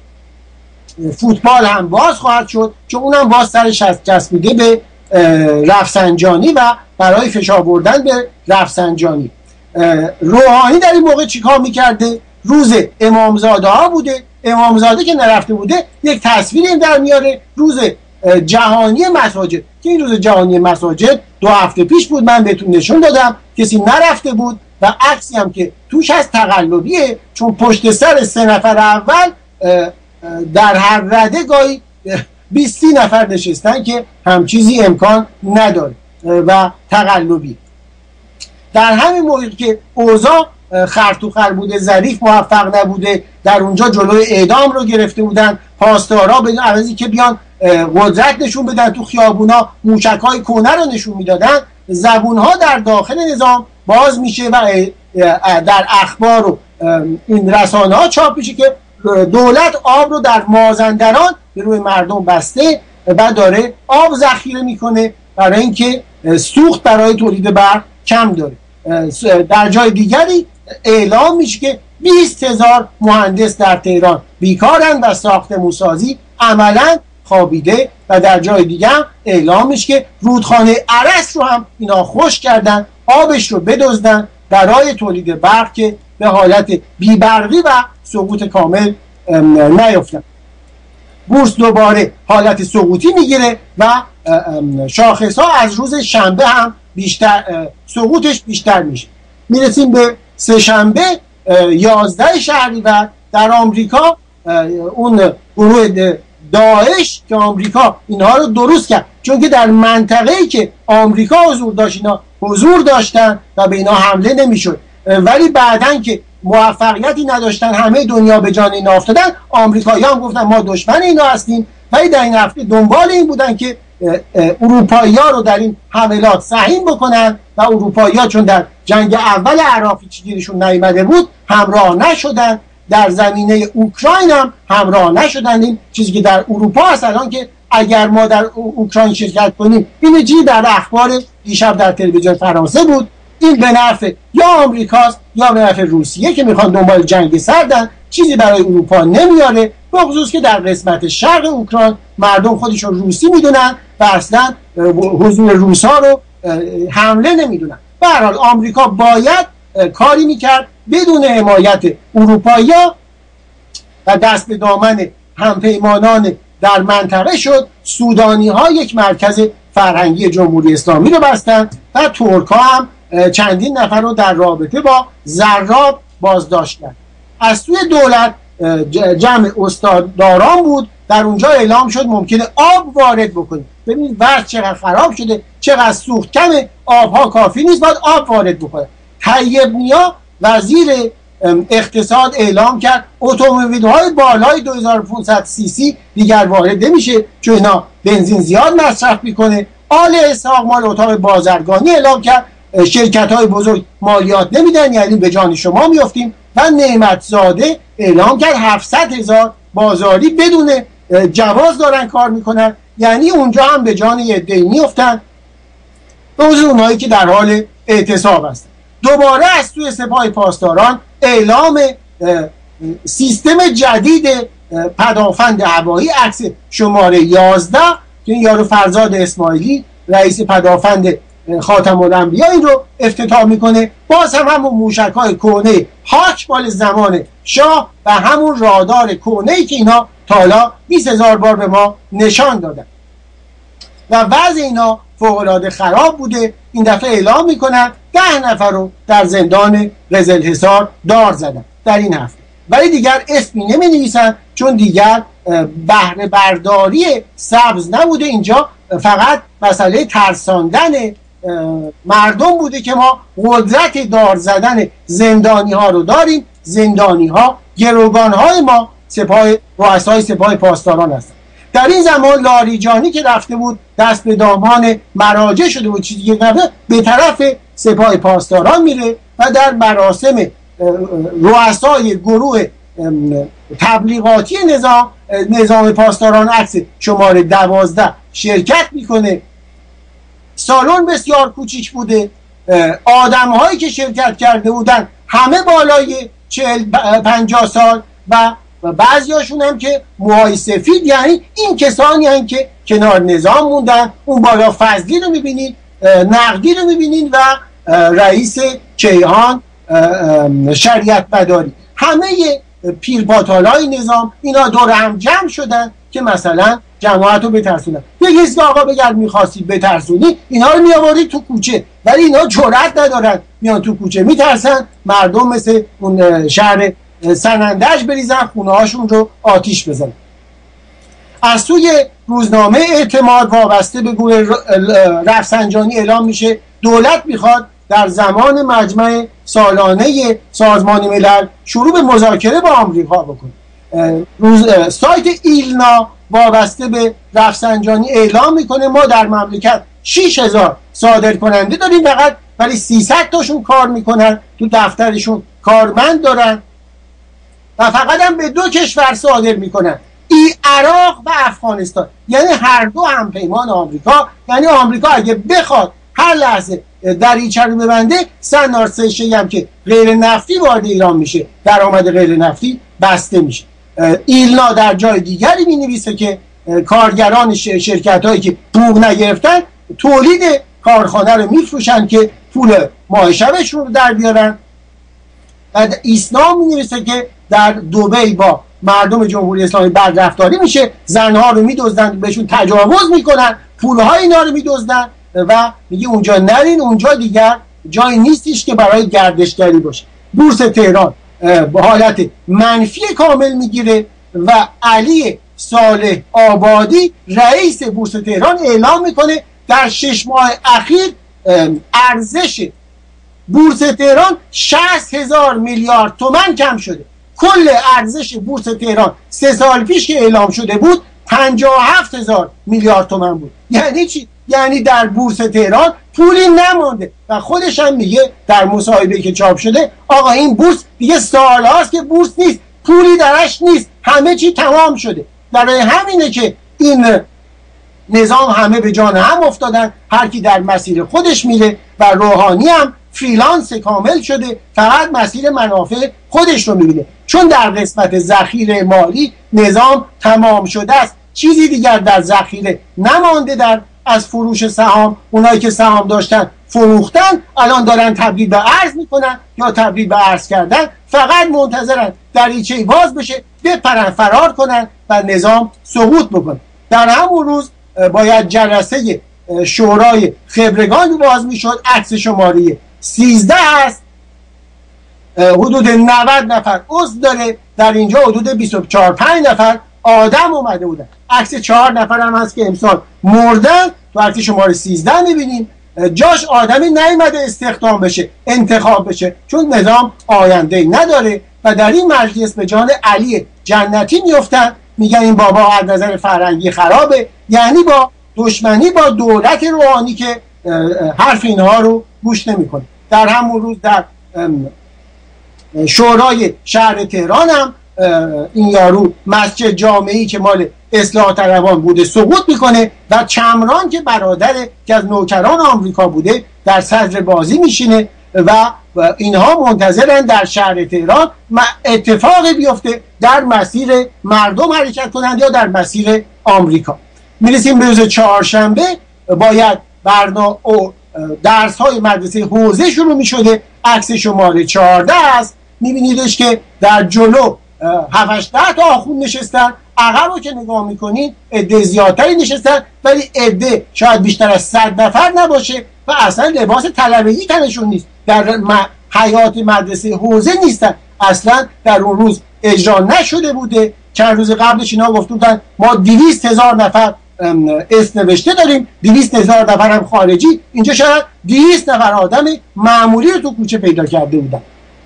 فوتبال هم باز خواهد شد، چون اونم باز سرش چسبیده به رفسنجانی و برای فشار بردن به رفسنجانی. روحانی در این موقع چیکار میکرده؟ روز امامزاده ها بوده، امامزاده که نرفته بوده یک تصویر این در میاره، روز جهانی مساجد که این روز جهانی مساجد دو هفته پیش بود، من بهتون نشون دادم، کسی نرفته بود و عکسی هم که توش از تقلبیه، چون پشت سر سه نفر اول در هر رده گاهی بیست نفر نشستن که همچیزی امکان نداره و تقلبی. در همین موقع که اوضاع خرطوخر بوده، ظریف موفق نبوده، در اونجا جلوی اعدام رو گرفته بودن، پاسدارا به عوضی که بیان قدرت نشون بدن تو خیابونا موشک‌های کهنه رو نشون میدادن، زبونها در داخل نظام باز میشه و در اخبار و این رسانه ها چاپ میشه که دولت آب رو در مازندران به روی مردم بسته و داره آب ذخیره میکنه برای اینکه سوخت برای تولید برق کم داره. در جای دیگری اعلام میشه که بیست هزار مهندس در تهران بیکارن و ساختمان‌سازی عملاً خوابیده و در جای دیگه هم اعلام میشه که رودخانه ارس رو هم اینا خشک کردن، آبش رو بدزدن برای تولید برق که به حالت بیبرقی و سقوط کامل نیفتن. بورس دوباره حالت سقوطی میگیره و شاخص ها از روز شنبه هم بیشتر سقوطش بیشتر میشه. میرسیم به سه شنبه یازده شهریور در آمریکا اون گروه داعش که آمریکا اینها رو درست کرد، چون که در منطقه‌ای که آمریکا حضور داشت اینا حضور داشتن و به اینا حمله نمیشد، ولی بعدن که موفقیتی نداشتن همه دنیا به جان اینا افتادن، آمریکایی‌ها هم گفتن ما دشمن اینا هستیم، ولی در این هفته دنبال این بودن که اروپایی‌ها رو در این حملات سهیم بکنن و اروپایی‌ها چون در جنگ اول عراق چیزیشون نیامده بود همراه نشدن، در زمینه اوکراین هم همراه نشدن. این چیزی که در اروپا هست الان که اگر ما در اوکراین شرکت کنیم، این چیزی در اخبار دیشب در تلویزیون فرانسه بود، این به نفع یا آمریکاست یا به نفع روسیه که میخوان دنبال جنگ سردن، چیزی برای اروپا نمیاره، به خصوص که در قسمت شرق اوکراین مردم خودشون روسی میدونن و اصلا حضور روسا رو حمله نمیدونن. به هر حال آمریکا باید کاری میکرد بدون حمایت اروپایی‌ها و دست به دامن همپیمانان در منطقه شد. سودانی ها یک مرکز فرهنگی جمهوری اسلامی رو بستن و ترک ها هم چندین نفر رو در رابطه با زراب بازداشتن. از سوی دولت جمع استادداران بود در اونجا اعلام شد ممکنه آب وارد بکنیم. ببینید وضع چقدر خراب شده، چقدر سوخت کمه، آبها کافی نیست، باید آب وارد بکنه. طیب نیا وزیر اقتصاد اعلام کرد اتومبیل‌های بالای دو هزار و پانصد سی سی دیگر وارد نمیشه چون اینا بنزین زیاد مصرف میکنه. آل اسحاق مال اتاق بازرگانی اعلام کرد شرکت‌های بزرگ مالیات نمیدن، یعنی به جان شما میافتیم. و نعمتزاده اعلام کرد هفتصد هزار بازاری بدون جواز دارن کار میکنن، یعنی اونجا هم به جان یه عده‌ای میافتن، به حضور اونایی که در حال اعتصاب هستن. دوباره از توی سپاه پاسداران اعلام سیستم جدید پدافند هوایی، عکس شماره یازده که این یارو فرزاد اسماعیلی رئیس پدافند خاتم الانبیا این رو افتتاح میکنه. باز هم همون موشک‌های کهنه هاک مال زمان شاه و همون رادار کهنه‌ای که اینا تا حالا بیست هزار بار به ما نشان دادن و وضع اینا فوق‌العاده خراب بوده. این دفعه اعلام میکنن ده نفر رو در زندان قزلحصار دار زدن در این هفته، ولی دیگر اسمی نمی نویسن چون دیگر بهره برداری سبز نبوده. اینجا فقط مسئله ترساندن مردم بوده که ما قدرت دار زدن زندانی ها رو داریم. زندانی ها گروگان های ما سپاه رؤسای سپاه پاسداران هستن. در این زمان لاریجانی که رفته بود دست به دامان مراجع شده بود چیزی که نبود، به طرف سپاه پاسداران میره و در مراسم رؤسای گروه تبلیغاتی نظام نظام پاسداران عکس شماره دوازده شرکت میکنه. سالن بسیار کوچیک بوده، آدم هایی که شرکت کرده بودن همه بالای چهل پنجاه سال و بعضی هاشون هم که موهای سفید، یعنی این کسانی هم که کنار نظام موندن. اون بالا فضلی رو میبینید، نقدی رو میبینید و رئیس کیهان شریعت مداری، همه پیرپاتالای نظام اینا دور هم جمع شدن که مثلا جماعت رو بترسونن. یکی است که آقا بگر میخواستی بترسونی اینا رو میآوردید تو کوچه، ولی اینا جرأت ندارن میان تو کوچه، میترسن مردم مثل اون شهر سنندج بریزن خونه هاشون رو آتیش بزنن. از سوی روزنامه اعتماد وابسته به گروه رفسنجانی اعلام میشه دولت میخواد در زمان مجمع سالانه سازمان ملل شروع به مذاکره با آمریکا بکنه. روز سایت ایلنا وابسته به رفسنجانی اعلام میکنه ما در مملکت شش هزار صادر کننده داریم فقط، ولی سیصد تاشون کار میکنن، تو دفترشون کارمند دارن و فقط هم به دو کشور صادر میکنن، ای عراق و افغانستان، یعنی هر دو هم پیمان آمریکا. یعنی آمریکا اگه بخواد هر لحظه دریچه رو ببنده، سنار سه‌شهی هم که غیر نفتی وارد ایران میشه، درآمد غیر نفتی بسته میشه. ایلنا در جای دیگری می نویسه که کارگران شرکت هایی که حقوق نگرفتن تولید کارخانه رو میفروشن که پول ماه شبشون رو در بیارن. و اسلام می نویسه که در دبی با مردم جمهوری اسلامی بدرفتاری میشه، زنها رو میدزدن، بهشون تجاوز میکنن، پولهای اینا رو میدزدن و میگه اونجا نرین، اونجا دیگر جایی نیستیش که برای گردشگری باشه. بورس تهران به حالت منفی کامل میگیره و علی صالح آبادی رئیس بورس تهران اعلام میکنه در شش ماه اخیر ارزش بورس تهران شصت هزار میلیارد تومان کم شده. کل ارزش بورس تهران سه سال پیش که اعلام شده بود پنجاه و هفت هزار میلیارد تومان بود. یعنی چی؟ یعنی در بورس تهران پولی نمانده و خودش هم میگه در مصاحبه‌ای که چاپ شده آقا این بورس دیگه سالهاست که بورس نیست، پولی درش نیست، همه چی تمام شده. برای همینه که این نظام همه به جان هم افتادن، هر کی در مسیر خودش میره و روحانی هم فریلانس کامل شده، فقط مسیر منافع خودش رو میبینه، چون در قسمت ذخیره مالی نظام تمام شده است، چیزی دیگر در ذخیره نمانده. در از فروش سهام، اونایی که سهام داشتن فروختن، الان دارن تبدیل به ارز میکنن یا تبدیل به ارز کردن، فقط منتظرن دریچه باز بشه بپرن فرار کنن و نظام سقوط بکنه. در همون روز باید جلسه شورای خبرگان باز میشد، عکس شماره سیزده هست، حدود نود نفر عضو داره، در اینجا حدود بیست و چهار پنج نفر آدم اومده بودن. عکس چهار نفر هم هست که امسال مردن، تو عکس شماره سیزده میبینیم جاش آدمی نیومده استخدام بشه، انتخاب بشه، چون نظام آینده نداره و در این مجلس به جان علی جنتی میفتن، میگن این بابا از نظر فرهنگی خرابه، یعنی با دشمنی با دولت روحانی که حرف اینها رو گوش نمیکنه. در همون روز در شورای شهر تهران هم این یارو مسجد جامعی که مال اصلاح طلبان بوده سقوط میکنه و چمران که برادر که از نوکران آمریکا بوده در صدر بازی میشینه و اینها منتظرن در شهر تهران اتفاقی بیفته در مسیر مردم حرکت کنند یا در مسیر آمریکا. میرسیم به روز چهارشنبه، باید برنامه درس های مدرسه حوزه شروع میشده. عکس شماره چهارده است، میبینیدش که در جلو هفت ده تا آخوند نشستن، عقب رو که نگاه میکنین عده زیادتری نشستن، ولی عده شاید بیشتر از صد نفر نباشه و اصلا لباس طلبگی تنشون نیست، در حیات مدرسه حوزه نیستن، اصلا در اون روز اجرا نشده بوده. چند روز قبلش اینا گفتن ما دویست هزار نفر اسم نوشته داریم، دویست هزار نفر هم خارجی، اینجا شاید دویست نفر آدم معمولی رو تو کوچه پیدا کرده بودن.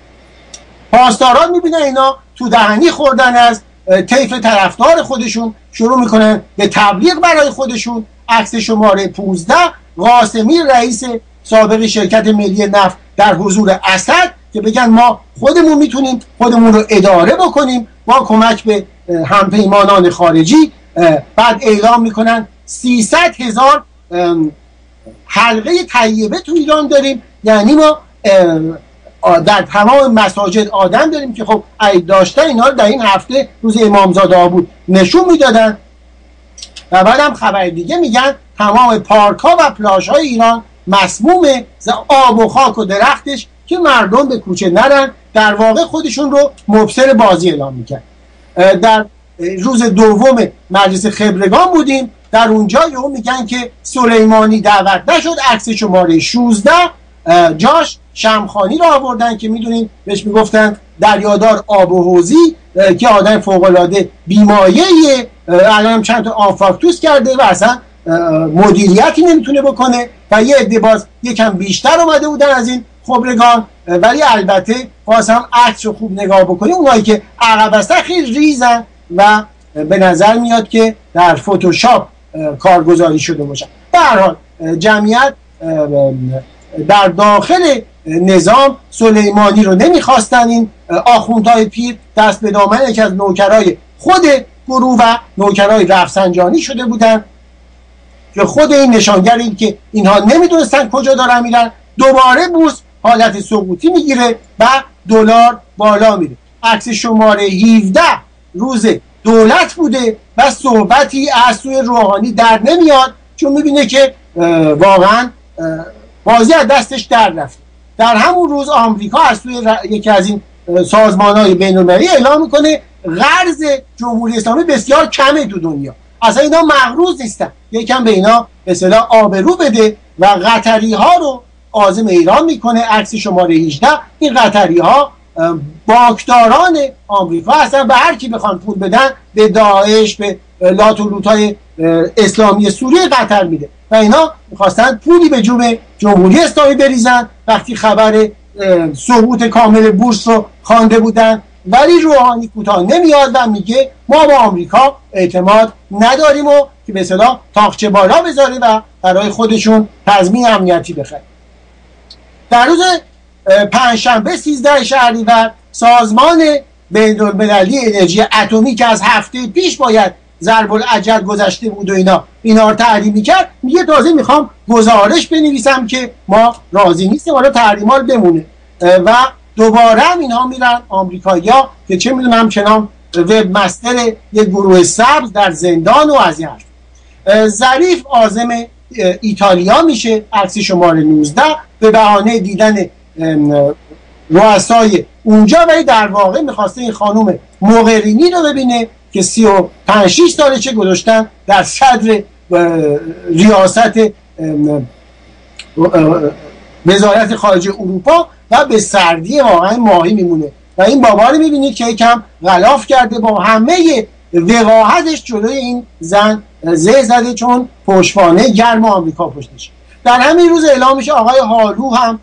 پاسداران میبینن اینا تو دهنی خوردن از طیف طرفدار خودشون، شروع میکنن به تبلیغ برای خودشون. عکس شماره پانزده، قاسمی رئیس سابق شرکت ملی نفت در حضور اسد که بگن ما خودمون میتونیم خودمون رو اداره بکنیم با کمک به همپیمانان خارجی. بعد اعلام میکنن سیصد هزار حلقه طیبه تو ایران داریم، یعنی ما در تمام مساجد آدم داریم که خب عید داشتن اینا رو در این هفته روز امامزاده بود نشون میدادن. و بعد هم خبر دیگه میگن تمام پارک ها و پلاژ های ایران مسمومه، آب و خاک و درختش که مردم به کوچه نرن. در واقع خودشون رو مبصر بازی اعلام میکرد. در روز دوم مجلس خبرگان بودیم، در اونجا یهو میگن که سلیمانی دعوت نشد. عکس شماره شانزده، جاش شمخانی رو آوردن که میدونیم بهش میگفتن دریادار آب و حوزی که آدم فوق‌العاده بیمایه‌ایه، الان هم چند تا آنفاکتوس کرده و اصلا مدیریتی نمیتونه بکنه و یه عده باز یکم بیشتر اومده بودن از این خبرگان، ولی البته باز هم عکس رو خوب نگاه بکنیم اونایی که عقب هستن خیلی ریزن و به نظر میاد که در فتوشاپ کارگزاری شده باشن. به هر حال جمعیت در داخل نظام سلیمانی رو نمیخواستن. این آخوندهای پیر دست به دامن یکی از نوکرای خود گروه و نوکرای رفسنجانی شده بودن که خود این نشانگر این که اینها نمیدونستن کجا دارن میرن. دوباره بورس حالت سقوطی میگیره و دلار بالا میره. عکس شماره هفده روز دولت بوده و صحبتی از سوی روحانی در نمیاد، چون میبینه که واقعا بازی از دستش در رفت. در همون روز آمریکا از سوی یکی از این سازمان‌های بین‌المللی اعلام میکنه قرض جمهوری اسلامی بسیار کمه تو دنیا، اصلا اینا مقروض نیستن، یکم به اینا به اصطلاح آبرو بده و قطری ها رو عازم ایران میکنه. عکس شماره هجده، این قطری ها بانکداران آمریکا هستن و هر کی بخوان پول بدن به داعش، به لات و لوتای اسلامی سوریه قطر میده و اینا میخواستن پولی به جوب جمهوری اسلامی بریزن. وقتی خبر سقوط کامل بورس رو خوانده بودن، ولی روحانی کوتاه نمیاد و میگه ما با آمریکا اعتماد نداریم و که به اصطلاح تاقچه بالا بذاره و برای خودشون تضمین امنیتی بخره. در روز پنجشنبه سیزده شهریور سازمان بین‌المللی انرژی اتمی که از هفته پیش باید ضرب الاجل گذشته بود و اینا اینا رو تحریم میکرد، میگه تازه میخوام گزارش بنویسم که ما راضی نیستیم، حالا تحریم‌ها بمونه و دوباره هم اینها میرن آمریکایی‌ها که چه میدونم همچنان وب مستر یک گروه سبز در زندان و از این حرف. ظریف عازم ایتالیا میشه، عکس شماره نوزده، به بهانه دیدن رؤسای اونجا، ولی در واقع میخواسته این خانم موغرینی رو ببینه که سی و پنج شش ساله چه گذاشتن در صدر ریاست وزارت خارجه اروپا و به سردی واقعا ماهی میمونه و این بابا رو میبینید که یکم غلاف کرده با همه وقاحتش جلوی این زن زه زده، چون پشتوانه گرم آمریکا پشتش. در همین روز اعلام میشه آقای هالو هم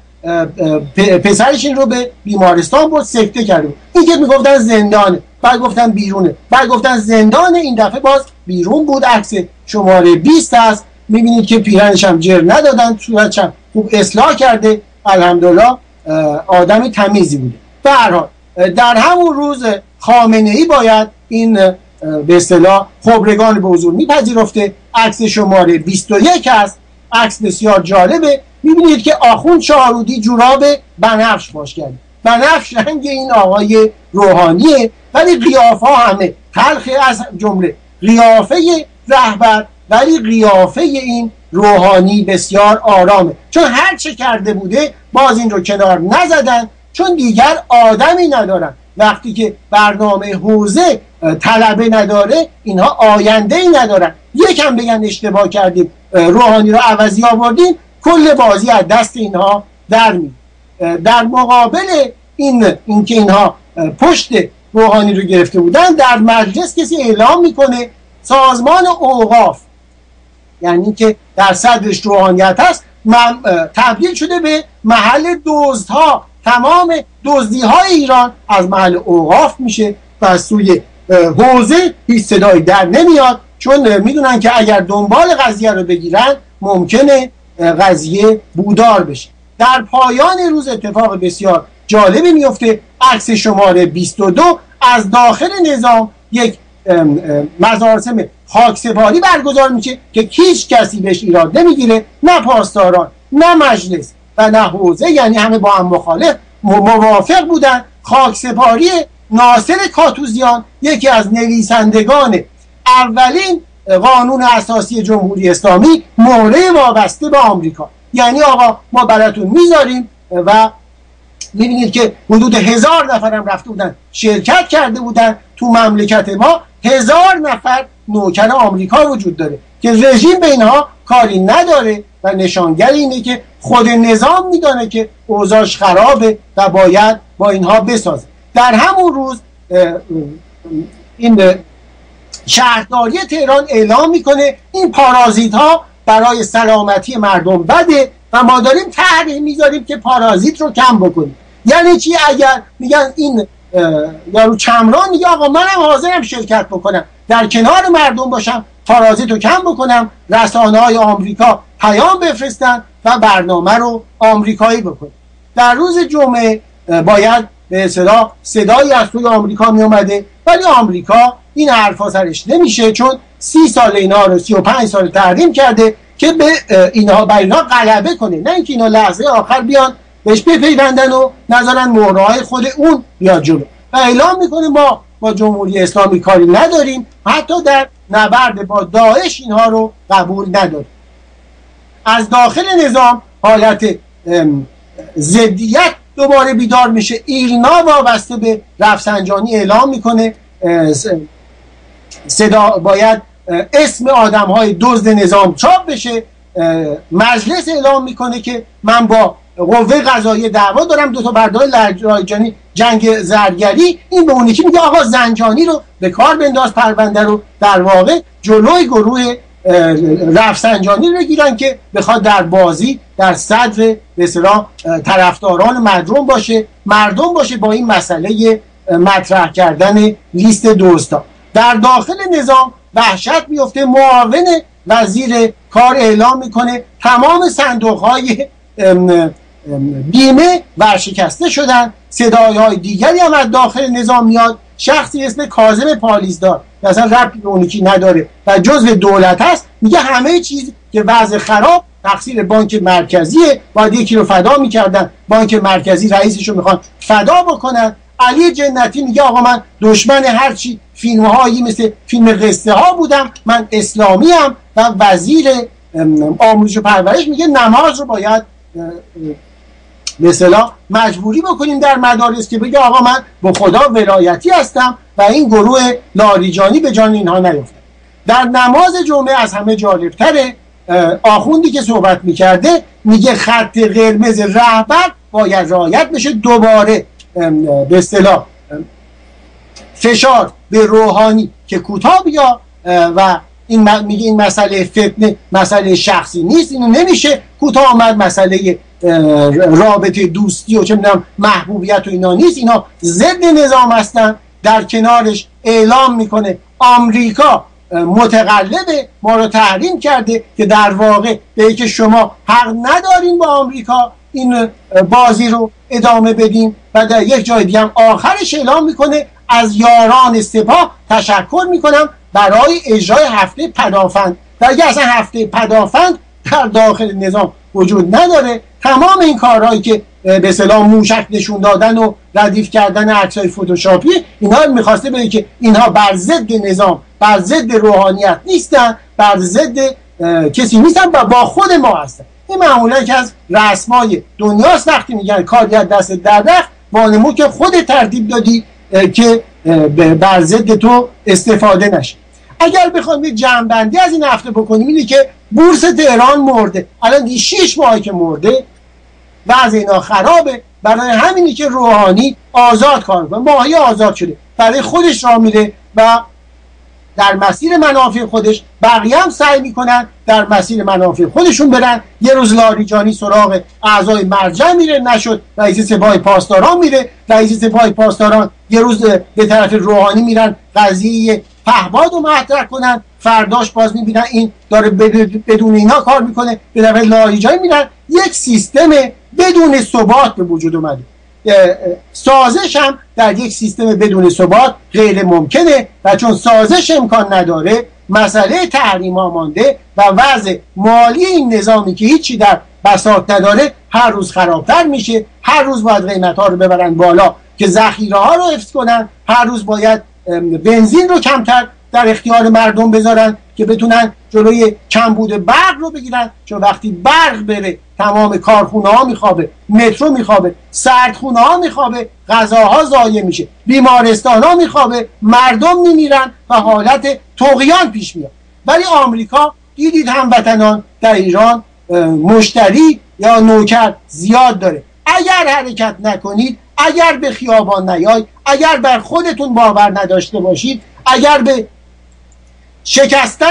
پسرش این رو به بیمارستان برد، سکته کرده بود. این که میگفتن زندانه، بعد گفتن بیرونه، بعد گفتن زندانه، این دفعه باز بیرون بود. عکس شماره بیست هست، میبینید که پیرنش هم جر ندادن، صورتش هم خوب اصلاح کرده، الحمدلله آدم تمیزی بوده. به هر حال در همون روز خامنه‌ای باید این به اصطلاح خبرگان به حضور میپذیرفته. عکس شماره بیست و یک هست، عکس بسیار جالبه. میبینید که آخوند شاهرودی جوراب بنفش پاش کرده، بنفش رنگ این آقای روحانیه، ولی قیافه همه تلخ، از جمله قیافه رهبر ولی قیافه این روحانی بسیار آرامه، چون هر چه کرده بوده باز این رو کنار نزدن، چون دیگر آدمی ندارن. وقتی که برنامه حوزه طلبه نداره، اینها آینده ای ندارن. یکم بگن اشتباه کردیم، روحانی رو عوضی آوردیم، کل بازی از دست اینها در می. در مقابل این اینکه اینها پشت روحانی رو گرفته بودن، در مجلس کسی اعلام میکنه سازمان اوقاف، یعنی که در صدرش روحانیت هست، تبدیل شده به محل دزدها. تمام دزدی های ایران از محل اوقاف میشه و از سوی حوزه هیچ صدایی در نمیاد، چون میدونن که اگر دنبال قضیه رو بگیرن ممکنه قضیه بودار بشه. در پایان روز اتفاق بسیار جالبی میفته. عکس شماره بیست و دو، از داخل نظام یک مراسم خاکسپاری برگزار میشه که هیچ کسی بهش ایراد نمیگیره، نه پاسداران، نه مجلس و نه حوزه، یعنی همه با هم مخالف موافق بودن. خاکسپاری ناصر کاتوزیان، یکی از نویسندگان اولین قانون اساسی جمهوری اسلامی، مهره وابسته به آمریکا، یعنی آقا ما براتون میذاریم و میبینید که حدود هزار نفر هم رفته بودن شرکت کرده بودن. تو مملکت ما هزار نفر نوکر آمریکا وجود داره که رژیم به اینها کاری نداره و نشانگر اینه که خود نظام میدانه که اوضاعش خرابه و باید با اینها بسازه. در همون روز این شهرداری تهران اعلام میکنه این پارازیت ها برای سلامتی مردم بده و ما داریم طرح میذاریم که پارازیت رو کم بکنیم. یعنی چی؟ اگر میگن این یارو چمران میگه آقا منم حاضرم شرکت بکنم، در کنار مردم باشم، پارازیت رو کم بکنم، رسانه های آمریکا پیام بفرستن و برنامه رو آمریکایی بکنن. در روز جمعه باید به اصطلاح صدایی از توی آمریکا می اومده، ولی آمریکا این حرفا سرش نمیشه، چون سی سال اینا رو سی و پنج سال تحریم کرده که به اینها بر اینها غلبه کنه، نه اینکه اینا لحظه آخر بیان بهش بپیوندن و نذارن مهرهای خود اون بیاد جلو. و اعلام میکنه ما با جمهوری اسلامی کاری نداریم، حتی در نبرد با داعش اینها رو قبول نداریم. از داخل نظام حالت ضدیت دوباره بیدار میشه. ایرنا وابسته به رفسنجانی اعلام میکنه صدا باید اسم آدم های دزد نظام چاپ بشه. مجلس اعلام میکنه که من با قوه قضاییه دعوا دارم، دو تا برده لجنی جنگ زرگری. این به اون یکی میگه آقا زنجانی رو به کار بنداز، پرونده رو در واقع جلوی گروه رفسنجانی رو گیرن که بخواد در بازی در صدر به اصطلاح طرفداران مردم باشه مردم باشه با این مسئله مطرح کردن لیست دزدا. در داخل نظام وحشت میفته. معاون وزیر کار اعلام میکنه تمام صندوق‌های بیمه ورشکسته شدن. صدایهای دیگری هم از داخل نظام میاد. شخصی اسم کاظم پالیزدار که اصلا ربطی به اونیکی نداره و جزء دولت هست، میگه همه چیز که وضع خراب تقصیر بانک مرکزیه، باید یکی رو فدا میکردن، بانک مرکزی رئیسش رو میخوان فدا بکنن. علی جنتی میگه آقا من دشمن هرچی فیلم هایی مثل فیلم قصه ها بودم، من اسلامی ام. و وزیر آموزش و پرورش میگه نماز رو باید به اصطلاح مجبوری بکنیم در مدارس، که بگه آقا من با خدا ولایتی هستم و این گروه لاریجانی به جان اینها نیفتن. در نماز جمعه از همه جالبتره، آخوندی که صحبت میکرده میگه خط قرمز رهبر باید رعایت بشه. دوباره به اصطلاح فشار به روحانی که کوتاه بیا و این میگه این مسئله فتنه مسئله شخصی نیست، اینو نمیشه کوتاه آمد، مسئله رابطه دوستی و چه میدونم محبوبیت و اینا نیست، اینا ضد نظام هستن. در کنارش اعلام میکنه آمریکا متقلبه، ما رو تحریم کرده، که در واقع به که شما حق ندارین با آمریکا این بازی رو ادامه بدین. و در یک جای دیگه هم آخرش اعلام میکنه از یاران سپاه تشکر میکنم برای اجرای هفته پدافند. و اگه اصلا هفته پدافند در داخل نظام وجود نداره، تمام این کارهایی که به اصطلاح موشک نشون دادن و ردیف کردن عکسای فتوشاپی، اینها میخواسته بگه که اینها بر ضد نظام، بر ضد روحانیت نیستن، بر ضد کسی نیستن و با خود ما هستن. این معمولا که از رسمای دنیاست، وقتی میگن کاری از دست در رفت، وانمود که خود ترتیب دادی که بر ضد تو استفاده نشه. اگر بخوایم یه جمع‌بندی از این هفته بکنیم، اینه که بورس تهران مرده، الان دی شش ماهی که مرده، وضع اینا خرابه. برای همینی که روحانی آزاد کار میکنه، ماهی آزاد شده، برای خودش را میره و در مسیر منافع خودش، بقیه هم سعی میکنن در مسیر منافع خودشون برن. یه روز لاریجانی سراغ اعضای مرجع میره، نشد، رئیس سپاه پاسداران میره، رئیس سپاه پاسداران یه روز به طرف روحانی میرن قضیه پهباد رو مطرح کنن، فرداش باز میبینن این داره بدون اینا کار میکنه، به طرف لاریجانی میرن. یک سیستم بدون ثبات به وجود اومده. سازش هم در یک سیستم بدون ثبات غیر ممکنه و چون سازش امکان نداره، مسئله تحریم ها مانده و وضع مالی این نظامی که هیچی در بساط نداره هر روز خرابتر میشه. هر روز باید قیمت ها رو ببرن بالا که ذخیره ها رو حفظ کنن، هر روز باید بنزین رو کمتر در اختیار مردم بذارن که بتونن جلوی کمبود برق رو بگیرن، چون وقتی برق بره تمام کارخونه ها میخوابه، مترو میخوابه، سردخونه ها میخوابه، غذاها ضایع میشه، بیمارستان ها میخوابه، مردم میمیرن و حالت طغیان پیش میاد. ولی آمریکا دیدید هموطنان در ایران مشتری یا نوکر زیاد داره. اگر حرکت نکنید، اگر به خیابان نیاید، اگر بر خودتون باور نداشته باشید، اگر به شکستن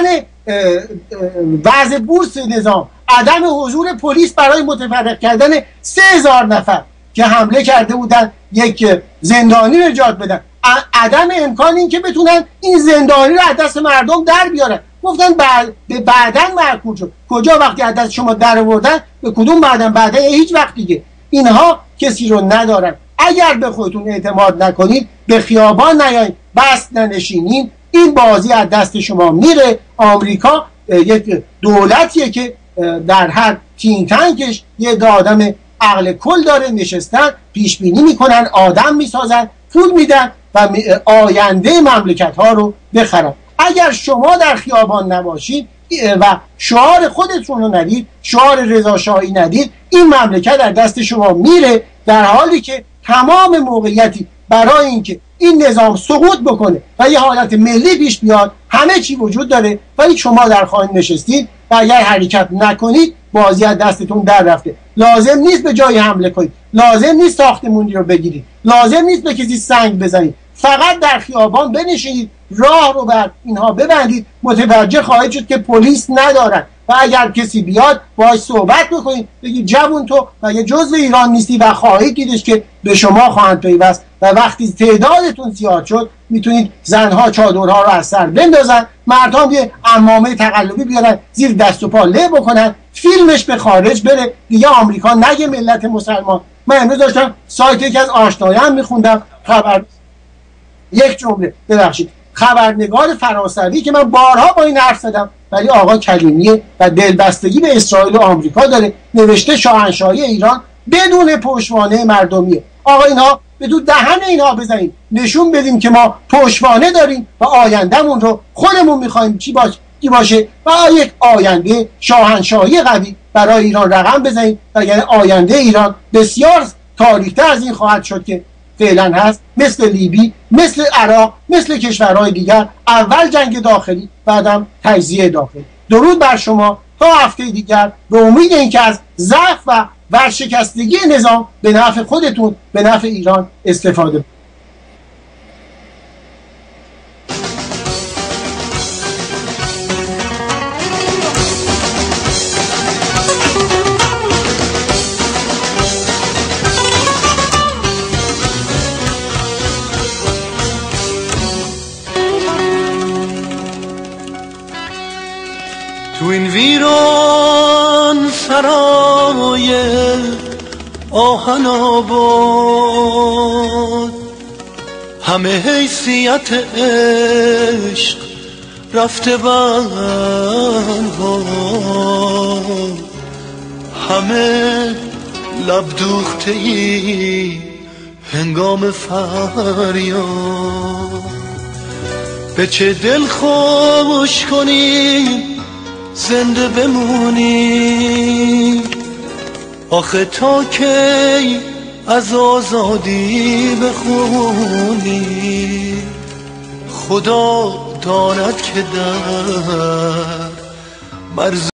وضع بورس نظام، عدم حضور پلیس برای متفرق کردن سه هزار نفر که حمله کرده بودن یک زندانی نجات بدن، عدم امکان این که بتونن این زندانی رو از دست مردم در بیارن، گفتن بعد به بعدن معقول شد. کجا وقتی از دست شما در آوردن؟ به کدوم بعدن؟ بعدن هیچ وقت دیگه. اینها کسی رو ندارن. اگر به خودتون اعتماد نکنید، به خیابان نیایید، بست ننشینین، این بازی از دست شما میره. آمریکا یک دولتیه که در هر تینک تانکش یه آدم عقل کل داره، نشستن پیش بینی میکنن، آدم میسازن، پول میدن و آینده مملکت ها رو بخرن. اگر شما در خیابان نباشید و شعار خودتون رو ندید، شعار رضاشاهی ندید، این مملکت در دست شما میره، در حالی که تمام موقعیتی برای اینکه این نظام سقوط بکنه و یه حالت ملی پیش بیاد همه چی وجود داره، ولی شما در خانه نشستید و اگر حرکت نکنید بازی از دستتون در رفته. لازم نیست به جای حمله کنید، لازم نیست ساختمونی رو بگیرید، لازم نیست به کسی سنگ بزنید، فقط در خیابان بنشینید، راه رو بر اینها ببندید. متوجه خواهید شد که پلیس ندارن و اگر کسی بیاد باهاش صحبت بکنید، بگید جوون تو مگه جزء ایران نیستی؟ و خواهید دیدش که به شما خواهند پیوست و وقتی تعدادتون زیاد شد میتونید زنها چادرها رو از سر بندازن، مردم یه عمامه تقلبی بیارن زیر دست و پا له بکنن، فیلمش به خارج بره، دیگه آمریکا نگه ملت مسلمان. من امروز داشتم سایت یکی از آشنایان میخوندم، خبر یک جمله ببخشید خبرنگار فرانسوی که من بارها با این حرف زدم، ولی آقا کلیمیه و دلبستگی به اسرائیل و آمریکا داره، نوشته شاهنشاهی ایران بدون پشتوانه مردمیه. آقا اینا به تو دهن اینا بزنیم، نشون بدیم که ما پشتوانه داریم و آیندهمون رو خودمون میخوایم چی باشه کی باشه و یک آینده شاهنشاهی قوی برای ایران رقم بزنیم و یعنی آینده ایران بسیار تاریک‌تر از این خواهد شد که فعلا هست، مثل لیبی، مثل عراق، مثل کشورهای دیگر، اول جنگ داخلی بعدم تجزیه داخلی. درود بر شما، تا هفته دیگر به امید اینکه از ضعف و ورشکستگی نظام به نفع خودتون، به نفع ایران استفاده این ویران سرای آهن آباد همه حیثیت عشق رفته برباد، همه لب دوخته ای هنگام فریاد. به چه دل خوش کنیم زنده بمونیم، آخه تا کی از آزادی بخونی؟ خدا داند که در مرز